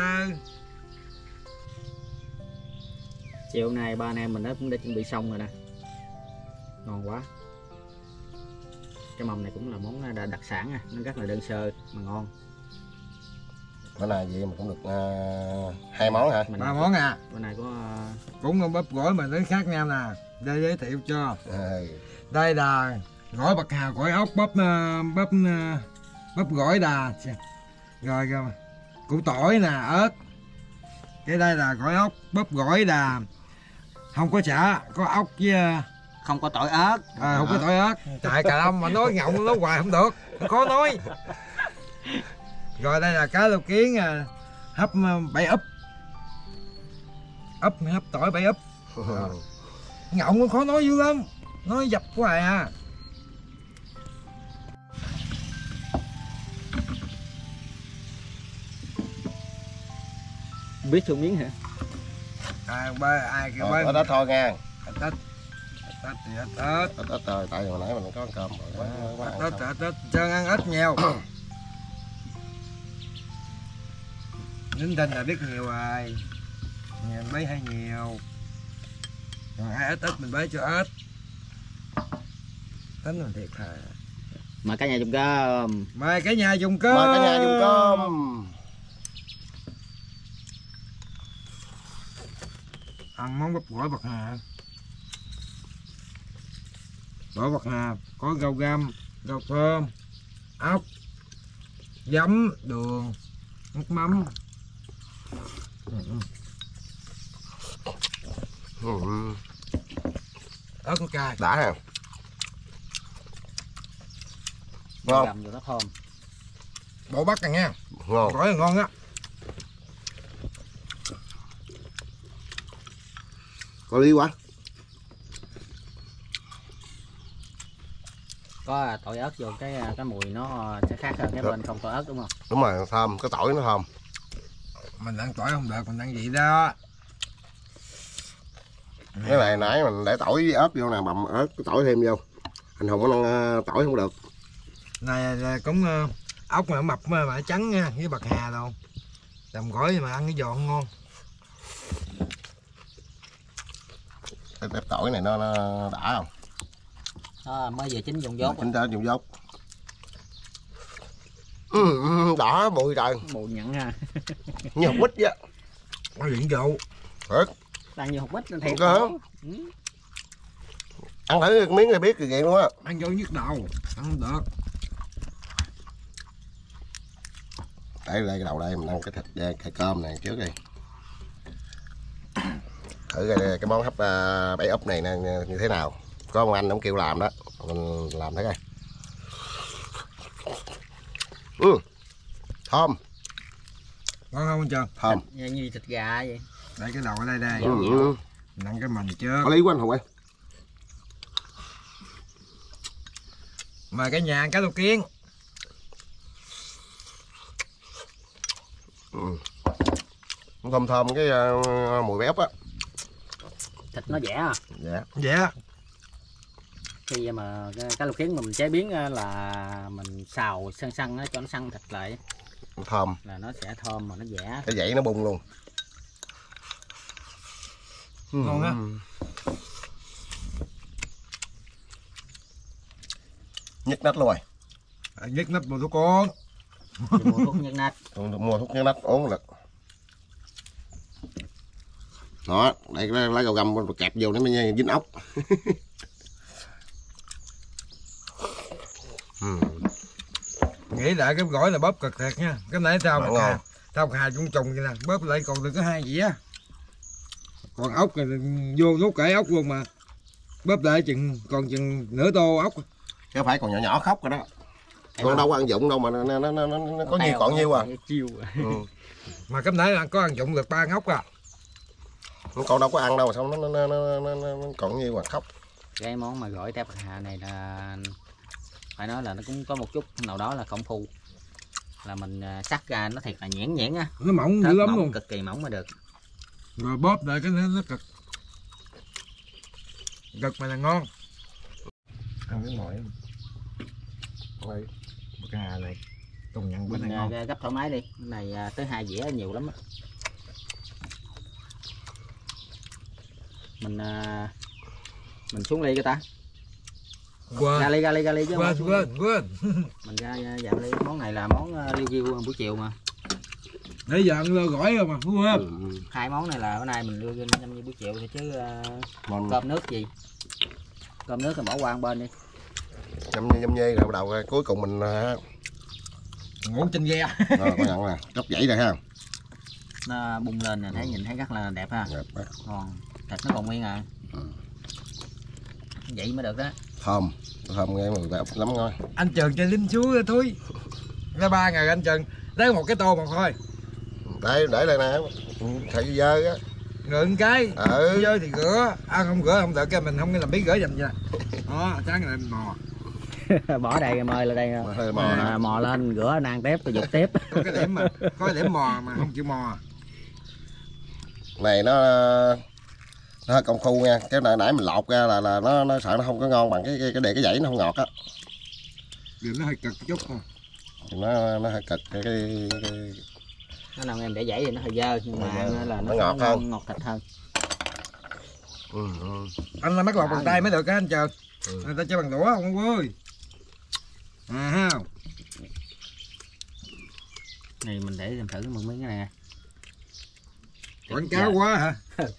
A: Chiều nay ba anh em mình nó cũng đã chuẩn bị xong rồi nè. Ngon quá. Cái mâm này cũng là món đặc sản à, nó rất là đơn sơ mà ngon.
B: Bữa nay vậy mà cũng được uh, hai món hả?
A: Mình
C: Ba món à.
A: bữa nay có uh,
C: Cũng không bắp gỏi mà nó khác nhau nè. Đây giới thiệu cho.
B: Ừ.
C: Đây là gỏi bạc hà, gỏi ốc, bắp uh, bắp uh, bắp gỏi đà. Rồi rồi. Củ tỏi nè, ớt. Cái đây là gỏi ốc, bắp gỏi đà. Không có chả, có ốc với uh,
A: không có tỏi ớt.
C: à, không có tỏi ớt. Tại cà lâm mà nói ngọng nói hoài không được, khó nói. Rồi đây là cá lô kiến à, hấp bảy úp, úp hấp tỏi bảy úp. Ngọng nó khó nói dữ lắm, nói dập hoài à.
A: Biết thương miếng hả?
C: À, ba ai kêu
B: Rồi,
C: ba
B: đó thôi nha.
C: tết tết thì tết
B: Ít ít rồi, tại hồi nãy mình có ăn cơm rồi. Quá, quá ăn
C: tết
B: xong.
C: tết tết chân ăn ít nhiều. Nín đinh là biết nhiều rồi, nhiều bấy hay nhiều, còn ai ít ít mình bấy cho ít. Tính là thiệt thà.
A: Mà cả nhà dùng cơm.
C: Mời cả nhà dùng cơm.
B: Mời cả nhà dùng cơm.
C: Ăn món bắp gỏi bạc hà. Gỏi bạc hà có rau găm, rau thơm, ốc, giấm, đường, nước mắm. Ừ, ừ.
B: Ừ.
C: Ớt con cay.
B: Đã hả? Ngon.
A: Gầm vô nó thơm.
C: Bộ bắt rồi nha.
B: Ngon.
C: Gỏi là ngon á.
B: Có lý quá.
A: Có tỏi ớt vô cái cái mùi nó sẽ khác hơn cái
B: Được.
A: bên không tỏi ớt đúng không?
B: Đúng rồi, thơm, cái tỏi nó thơm.
C: Mình ăn tỏi không được, mình ăn gì đó.
B: Cái này nãy mình để tỏi với ớt vô nè, bầm ớt cái tỏi thêm vô. Anh Hùng có ăn uh, tỏi không được.
C: Này là cũng uh, ốc mà mập mà, mà trắng nha, với bạc hà đâu. Làm gỏi mà ăn cái giò ngon.
B: Cái tép tỏi này nó, nó đã không?
A: À, mới vừa chín dùng dốt.
B: Chính ra dùng dốt. Ừ, đỏ bụi trời.
A: Mùi nhận ha.
B: Như hột quýt vậy.
C: Có điện rượu.
B: Thiệt.
A: Đang như hột quýt nên thiệt.
B: Có.
A: Ừ.
B: Ăn thử cái miếng này biết cái chuyện luôn á.
C: Ăn vô nhức đầu, ăn không được.
B: Để đây cái đầu đây mình ăn cái thịt cái cơm này trước đi. Thử cái, cái món hấp uh, bẫy úp này nè, như thế nào. Có một anh ông kêu làm đó, mình làm thấy coi. Ừ. Thơm.
C: Ngon không anh Trần?
B: Thơm.
A: Như, như thịt gà vậy.
C: Đây cái đầu ở đây đây.
B: Ừ. Ừ.
C: Mình ăn cái mành trước.
B: Có lý quá anh Hùng ơi.
C: Mời cả nhà ăn cá tô kiến.
B: Ừ. Thơm thơm cái uh, mùi béo á.
A: Thịt nó dẻ à.
B: Dạ.
C: Dạ.
A: Khi mà cái cá lục kiến mà mình chế biến là mình xào săn săn cho nó săn thịt lại
B: Thơm.
A: là nó sẽ thơm mà nó dẻ.
B: Cái dãy nó bung luôn.
C: Ngon á.
B: Nhức nách luôn rồi.
C: À, nhức nách một số con.
A: Mua thuốc nhân nách.
B: Mua thuốc nhức nách uống được. Đó, đây cái lá gạo găm kẹp vô nó mới dính ốc. Ừ.
C: Nghĩ lại cái gỏi là bóp cực thiệt nha. Cái nãy tao
B: Ngon
C: bạc hà,
B: không?
C: tao bạc hà chung trùng vậy nè, bóp lại còn được có hai dĩa. Còn ốc thì vô nuốt cải ốc luôn mà. Bóp lại chừng còn chừng nửa tô ốc.
B: Chứ phải còn nhỏ nhỏ khóc rồi đó. Con đâu có ăn dụng đâu mà nó, nó, nó, nó, nó có nhiều còn nhiêu à.
A: Chiêu.
B: Ừ.
C: Mà cái nãy là có ăn dụng được ba ốc à.
B: Con đâu có ăn đâu mà sao nó, nó, nó, nó, nó, nó còn nhiêu à khóc.
A: Cái món mà gỏi tép bạc hà này là phải nói là nó cũng có một chút nào đó là công phu, là mình sắc ra nó thiệt là nhẽn nhẽn á,
C: Nó mỏng dữ lắm luôn.
A: Cực kỳ mỏng mà được.
C: Rồi bóp lại cái nó, nó cực. Cực mà là ngon. Ăn cái mỏi.
B: Đây.
C: Bạc hà này công nhận bên
A: Mình
C: này ngon.
A: gấp thoải mái đi, cái này tới hai dĩa nhiều lắm á. Mình mình xuống ly cái ta.
C: Quên.
A: Ra ly ra ly ra ly chứ.
C: Quên quên quên.
A: Mình ra dạo ly, món này là món review buổi chiều mà.
C: Để giờ ăn lơ gỏi rồi mà đúng không?
B: Ừ.
A: Hai món này là bữa nay mình review trong như buổi chiều thôi chứ
B: Ngon.
A: cơm nước gì. Cơm nước thì bỏ qua một bên đi.
B: Nhâm nhi nhâm nhi rồi bắt đầu cuối cùng mình
C: Ngủ trên ghe.
B: rồi có nhận nè, góc dãy rồi ha.
A: Nó bung lên là thấy nhìn thấy rất là đẹp ha.
B: Đẹp quá.
A: Ngon. Thịt nó còn nguyên à.
B: Ừ.
A: Vậy mới được đó.
B: Thơm, thơm nghe mùi béo lắm thôi.
C: Anh Trần chơi lính chúa thôi. Ra ba ngày anh Trần lấy một cái tô mà thôi.
B: Để để đây nè, thấy dơ á.
C: Ngượng cái.
B: Ừ.
C: Dơ thì rửa, ăn không rửa không được cái mình không làm biết rửa dành ra. Đó, sáng này mình mò.
A: Bỏ đây mời lên đây
B: Hơi mò
A: à,
B: hả?
A: mò lên rửa nang tép rồi dục tiếp.
C: Có cái điểm mà, có cái điểm mò mà không chịu mò.
B: Này nó nó hơi công phu nha, cái nãy nãy mình lột ra là là nó nó sợ nó không có ngon bằng cái cái, cái để cái dãy nó không ngọt á.
C: Điều nó hơi cực chút thôi.
B: Nó nó hơi cực cái cái, cái...
A: Nó nào em để dãy thì nó hơi dơ nhưng mà
B: Hơi dơ.
A: ăn là
B: Nó
A: nó
B: ngọt
A: ngon,
B: hơn.
A: ngọt thịt hơn.
B: Ừ, ừ.
C: Anh là mắc lọc bằng tay mới được á anh Trần.
B: Ừ.
C: Người ta cho bằng đũa không ơi. À ha.
A: Này mình để làm thử một miếng cái này nè.
C: Quảng cáo quá hả?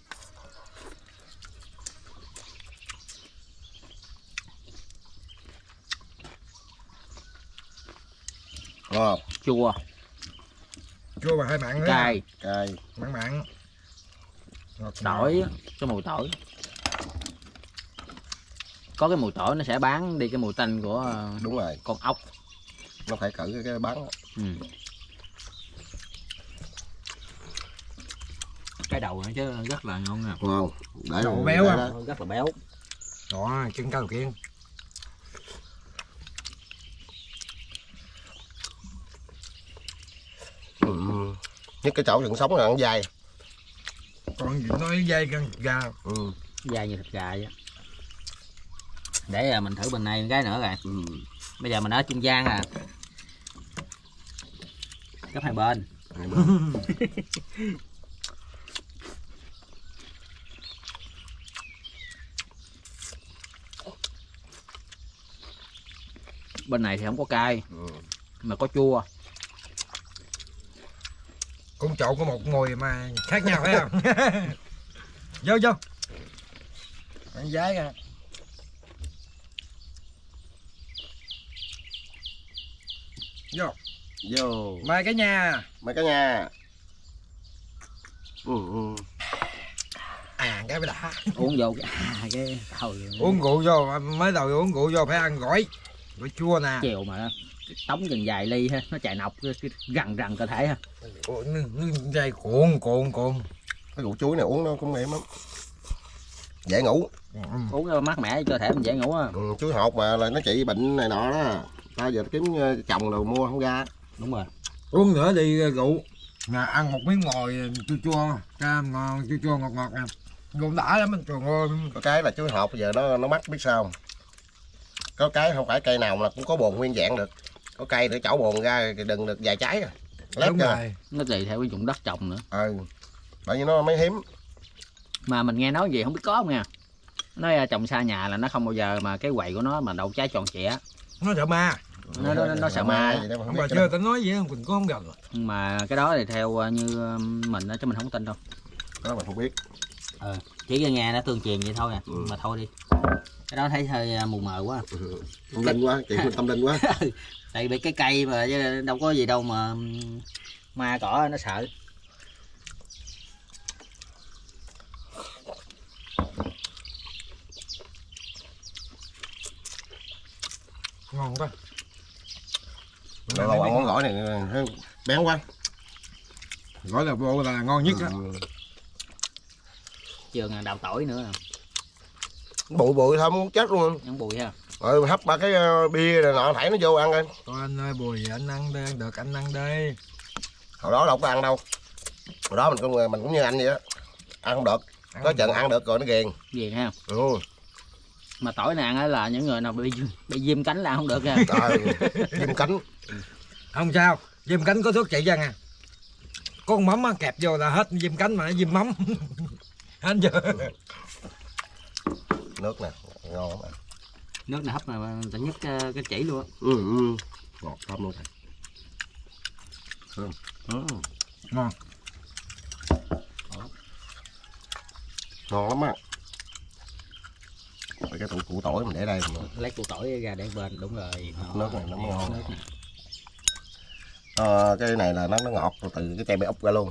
B: Ngon.
A: Chua,
C: Chua mà hơi mặn nữa.
A: cay,
B: Cay.
C: Mặn mặn. Ngọt
A: tỏi, cái mùi tỏi. Có cái mùi tỏi nó sẽ bán đi cái mùi tanh của
B: Đúng rồi,
A: con ốc.
B: nó phải cử cái, cái bán.
A: Ừ. cái đầu nữa chứ rất là ngon nè.
B: Ngon. Để
C: Đậu béo à.
B: đó.
A: Rất là béo.
C: Đó, chân cá đầu kiên.
B: Ừ. Nhất cái chỗ dựng sống là ăn dai.
C: Còn gì nói dây gan gà.
B: Ừ.
A: Dai như thịt gà vậy. Để à, mình thử bên này cái nữa rồi.
B: Ừ.
A: Bây giờ mình ở trung gian à. Gấp hai bên.
B: Hai bên.
A: Bên này thì không có cay,
B: Ừ.
A: mà có chua.
C: Con chậu có một mùi mà khác nhau phải không? Vô vô. Ăn giái kìa. Vô.
B: Vô.
C: Mời cả nhà.
B: Mấy cái nha. Ừ, ừ.
C: À cái mới đã.
A: Uống vô cái à, cái thôi
C: Uống rượu vô, mới đầu uống rượu vô phải ăn gỏi. Gỏi chua nè.
A: chiều mà tống chừng vài ly ha, nó chạy nọc cái, cái gần gần cơ thể ha.
C: Nó dây cuộn cuộn cuộn.
B: Cái rượu chuối này uống nó cũng mềm lắm. Dễ ngủ.
A: Uống cho mát mẻ cơ thể mình dễ ngủ á.
B: Ừ, chuối hột mà là nó trị bệnh này nọ đó. Ta giờ kiếm chồng rồi mua không ra.
A: Đúng rồi.
C: Uống nữa đi rượu. Nè ăn một miếng ngồi chua chua, cam ngon, chua chua ngọt ngọt nè. Rượu đã lắm anh trời ơi.
B: Có cái là chuối hột bây giờ nó nó mắc biết sao không? Có cái không phải cây nào là cũng có bồn nguyên dạng được. Có cây để chảo bồn ra đừng được vài trái à. Lép
C: Đúng
B: ra.
C: rồi.
A: Nó tùy theo cái dụng đất trồng nữa.
B: Ừ. Bởi vì nó mới hiếm.
A: Mà mình nghe nói gì không biết có không nha. Nói trồng xa nhà là nó không bao giờ mà cái quầy của nó mà đậu trái tròn trịa.
C: Nó sợ ma.
A: Nó nó, nó sợ ma.
B: gì đó mà không
C: Ông
B: biết
C: bà
B: cái
C: chưa
B: đó.
C: tao nói gì không, mình cũng không gần.
A: Nhưng mà cái đó thì theo như mình á chứ mình không tin đâu.
B: Cái đó mình không biết.
A: Ờ, chỉ cái nghe nó tương truyền vậy thôi à.
B: Ừ.
A: Mà thôi đi. Cái đó thấy hơi mù mờ quá.
B: Ừ. Tâm linh quá, chị mình tâm linh quá.
A: Tại vì cái cây mà chứ đâu có gì đâu mà ma cỏ nó sợ.
C: Ngon quá.
B: Rồi ăn món gỏi này béo quá.
C: Gỏi là vô là ngon nhất á.
B: Ừ.
A: Trường đào tỏi nữa.
B: Bụi bụi thôi muốn chết luôn.
A: Nhắn bùi ha.
B: Rồi hấp ba cái uh, bia rồi nọ thảy nó vô ăn coi.
C: Thôi anh ơi Bùi anh ăn đi, được anh ăn đi.
B: Hồi đó đâu có ăn đâu. Hồi đó mình cũng mình cũng như anh vậy đó. Ăn không được.
C: Ăn
B: Có chừng ăn được rồi nó ghiền.
A: Ghiền ha.
B: Ừ.
A: Mà tỏi nàng á là những người nào bị bị viêm cánh là không được nha.
B: Rồi, viêm cánh.
C: Không sao, viêm cánh có thuốc trị cho nha. Có con mắm á, kẹp vô là hết viêm cánh mà nó viêm mắm. Anh chưa?
B: Nước nè, ngon lắm.
A: Nước này hấp mà ta nhất cái, cái chỉ luôn á.
B: Ừ, ừ. Ngọt thơm luôn thầy. Thơm.
C: Ừ. Ngon.
B: Ngon lắm á. Cái tủ củ tỏi mình để đây mà.
A: Lấy củ tỏi ra để bên, đúng rồi.
B: Nước này nó mới ngon.
A: Nước này.
B: Ờ, cái này là nó nó ngọt từ cái cây bê úc ra luôn.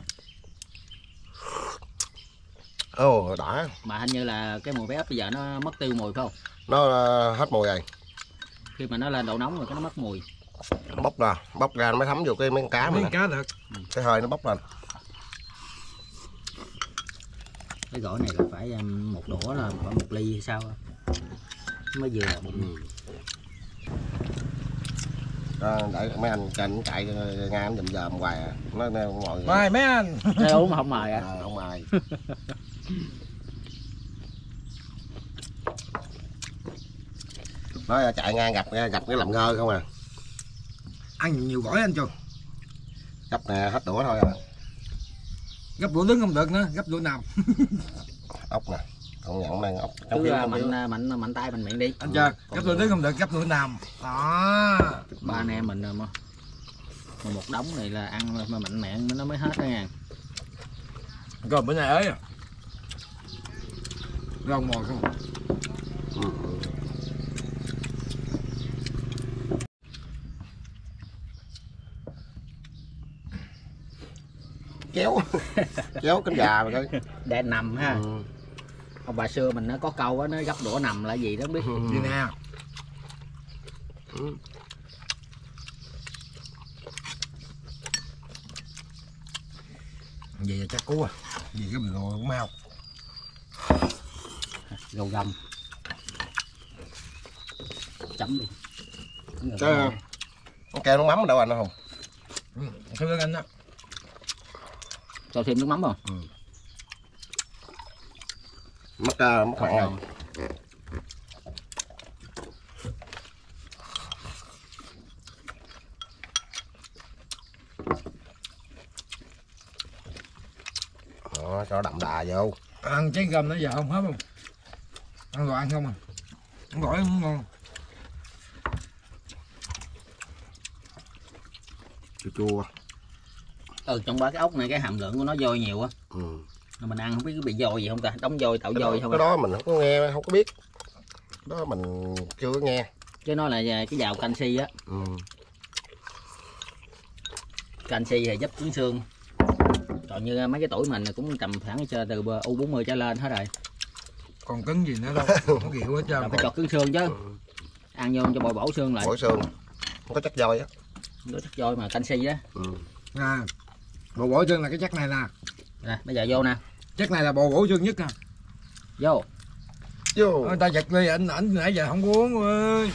B: Ồ, oh, đã.
A: Mà hình như là cái mùi bé ấp bây giờ nó mất tiêu mùi phải không?
B: Nó uh, hết mùi rồi.
A: Khi mà nó lên độ nóng rồi cái nó mất mùi.
B: Bóc ra, bóc ra nó mới thấm vô cái miếng cá
C: Miếng
B: mình.
C: cá được.
B: Cái hơi nó bóc lên.
A: Cái gỏi này là phải um, một đũa là phải một ly hay sao á. Mới vừa.
B: Ừ. Đó, để mấy anh canh chạy ngang dùm dòm hoài à. Nó mọi người.
C: Mời mấy anh.
A: Cái uống mà không mời à.
B: À, không mời. Nó chạy ngang gặp gặp cái làm ngơ không à.
C: Ăn nhiều gỏi anh chưa?
B: Gấp nè, hết đũa thôi à.
C: Gấp đũa đứng không được nữa, gấp đũa nằm.
B: Ốc nè, công nhận đang ốc.
A: Cứ uh, mạnh, mạnh mạnh tay mạnh miệng đi.
C: Anh chưa? Gấp đũa đứng không được, gấp đũa nằm. Đó.
A: Ba anh em mình mà, mà một đống này là ăn mà mạnh miệng nó mới hết đó nha.
C: Rồi bữa nay ấy à. Rau mồi không?
B: Ừ. Kéo kéo cánh gà mà coi.
A: Để nằm ha.
B: Ừ.
A: Ông bà xưa mình nó có câu á, nó gấp đũa nằm là gì đó không biết.
C: Đi nè.
B: Ừ.
C: Vậy là chắc cú à. Gì cái mình rồi cũng mau.
A: Gầu gầm. Chấm đi.
B: Cái kêu nước mắm đâu anh không?
C: Ừ, cái anh đó.
A: Cho thêm nước mắm không?
B: Ừ. Mất uh, mất mặn rồi. Đó, cho đậm đà vô.
C: Ăn chén cơm nó giờ không hết không? Ăn đồ ăn không à? Ăn gỏi cũng ngon.
B: Chua chua.
A: Ừ, trong ba cái ốc này cái hàm lượng của nó vôi nhiều á.
B: Ừ.
A: Mà mình ăn không biết có bị vôi gì không ta? Đóng vôi, tạo vôi không?
B: Cái đó mình không có nghe, không có biết. Đó mình chưa có nghe.
A: Chứ nó là cái giàu canxi á.
B: Ừ.
A: Canxi thì giúp cứng xương. Còn như mấy cái tuổi mình cũng tầm khoảng từ U bốn mươi trở lên hết rồi.
C: Còn cứng gì nữa đâu, không chịu hết trơn.
A: Rồi phải chọt cứng xương chứ. Ừ. Ăn vô cho bồi bổ xương lại.
B: Bổ xương. Không có chất vôi á.
A: Có chất vôi mà canxi á.
B: Ừ.
C: À, bổ bổ xương là cái chất này nè.
A: Nè, bây giờ vô nè.
C: Chất này là bổ bổ xương nhất nè.
A: Vô.
B: Vô.
C: Người ta giật đi, anh ảnh nãy giờ không có uống ơi.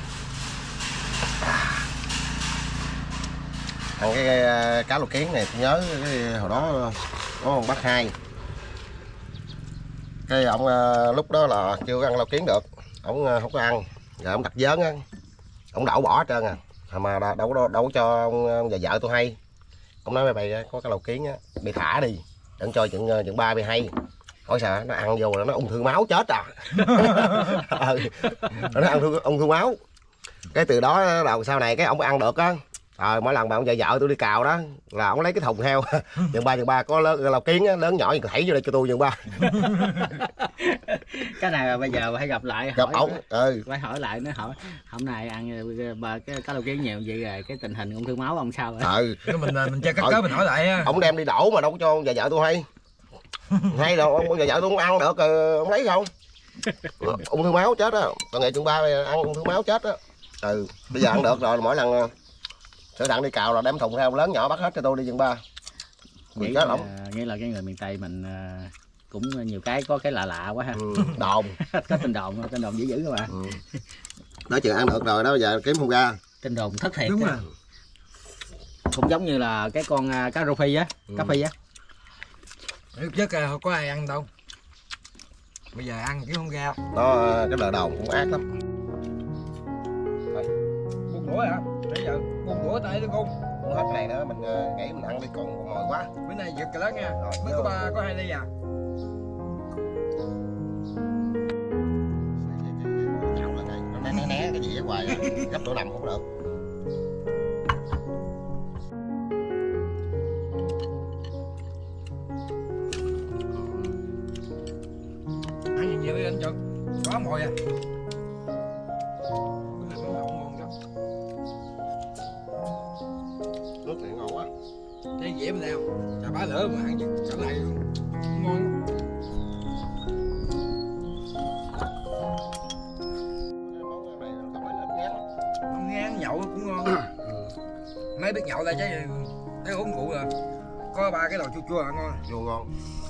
B: Ăn cái, cái cá lô kiến này tôi nhớ cái hồi đó có ông bác hai. Cái ông lúc đó là chưa ăn lô kiến được, ông không có ăn, rồi ông đặt vớn á, ông đậu bỏ hết trơn à, mà đâu có đâu có cho ông, và vợ tôi hay. Ông nói mày mày có cái lô kiến á, bị thả đi, đừng cho chừng chừng ba bị hay. Hỏi sao nó ăn vô là nó ung thư máu chết à. Ừ. Nó ăn thư, ung thư máu. Cái từ đó đầu sau này cái ông ăn được á. Rồi mỗi lần mà ông vợ vợ tôi đi cào đó là ông lấy cái thùng heo chừng ba chừng ba có lớn lầu kiến á, lớn nhỏ thảy vô đây cho tôi chừng ba.
A: Cái này bây giờ phải gặp lại
B: gặp ổng. Ừ.
A: Phải hỏi lại nó hỏi hôm nay ăn ba cái cá lô kiến nhiều vậy rồi cái tình hình ung thư máu ông sao vậy?
B: Ừ.
C: Cái mình mình chơi cắt cớ mình hỏi lại á.
B: Ông đem đi đổ mà đâu có cho vợ vợ tôi hay. Hay đâu ông vợ vợ tôi không ăn được ông lấy không? Ung thư máu chết á, còn ngày chừng ba ăn ung thư máu chết á. Ừ, bây giờ ăn được rồi, mỗi lần sở đặng đi cào là đem thùng heo lớn nhỏ bắt hết cho tôi đi chừng ba.
A: Nghĩ là, nghĩa là cái người miền Tây mình cũng nhiều cái có cái lạ lạ quá ha.
B: Ừ, đồn.
A: Có tin đồn, tin đồn dữ dữ các bạn.
B: Ừ. Nói chuyện ăn được rồi đó, bây giờ kiếm không ra.
A: Tin đồn thất thiệt.
C: Đúng rồi.
A: Cũng giống như là cái con cá rô phi á,
B: ừ.
A: cá phi á.
C: Lúc trước không có ai ăn đâu. Bây giờ ăn chứ không ra.
B: Nó cái lời đồn cũng ác lắm.
C: Buông đũa hả? Bây giờ buông đũa tay đi con.
B: Cũng hết này nữa mình nghĩ mình ăn đi còn còn mồi quá.
C: Bữa nay giật cái lớn nha. Rồi, mới có ba có hai ly à.
B: Nó né né cái gì ở ngoài gấp chỗ nằm không được.
C: Ăn gì vậy anh Trần? Có mồi à? Cái này nó ngon lắm.
B: Nước thì ngon quá.
C: Đây dễ mà nào. Chà bá lỡ mà ăn chứ cả này luôn. Ngon. Không nghe nhậu cũng ngon. Mấy biết nhậu ta chứ thấy uống rượu rồi. Có ba cái đồ chua chua là ngon.
B: Vô ngon.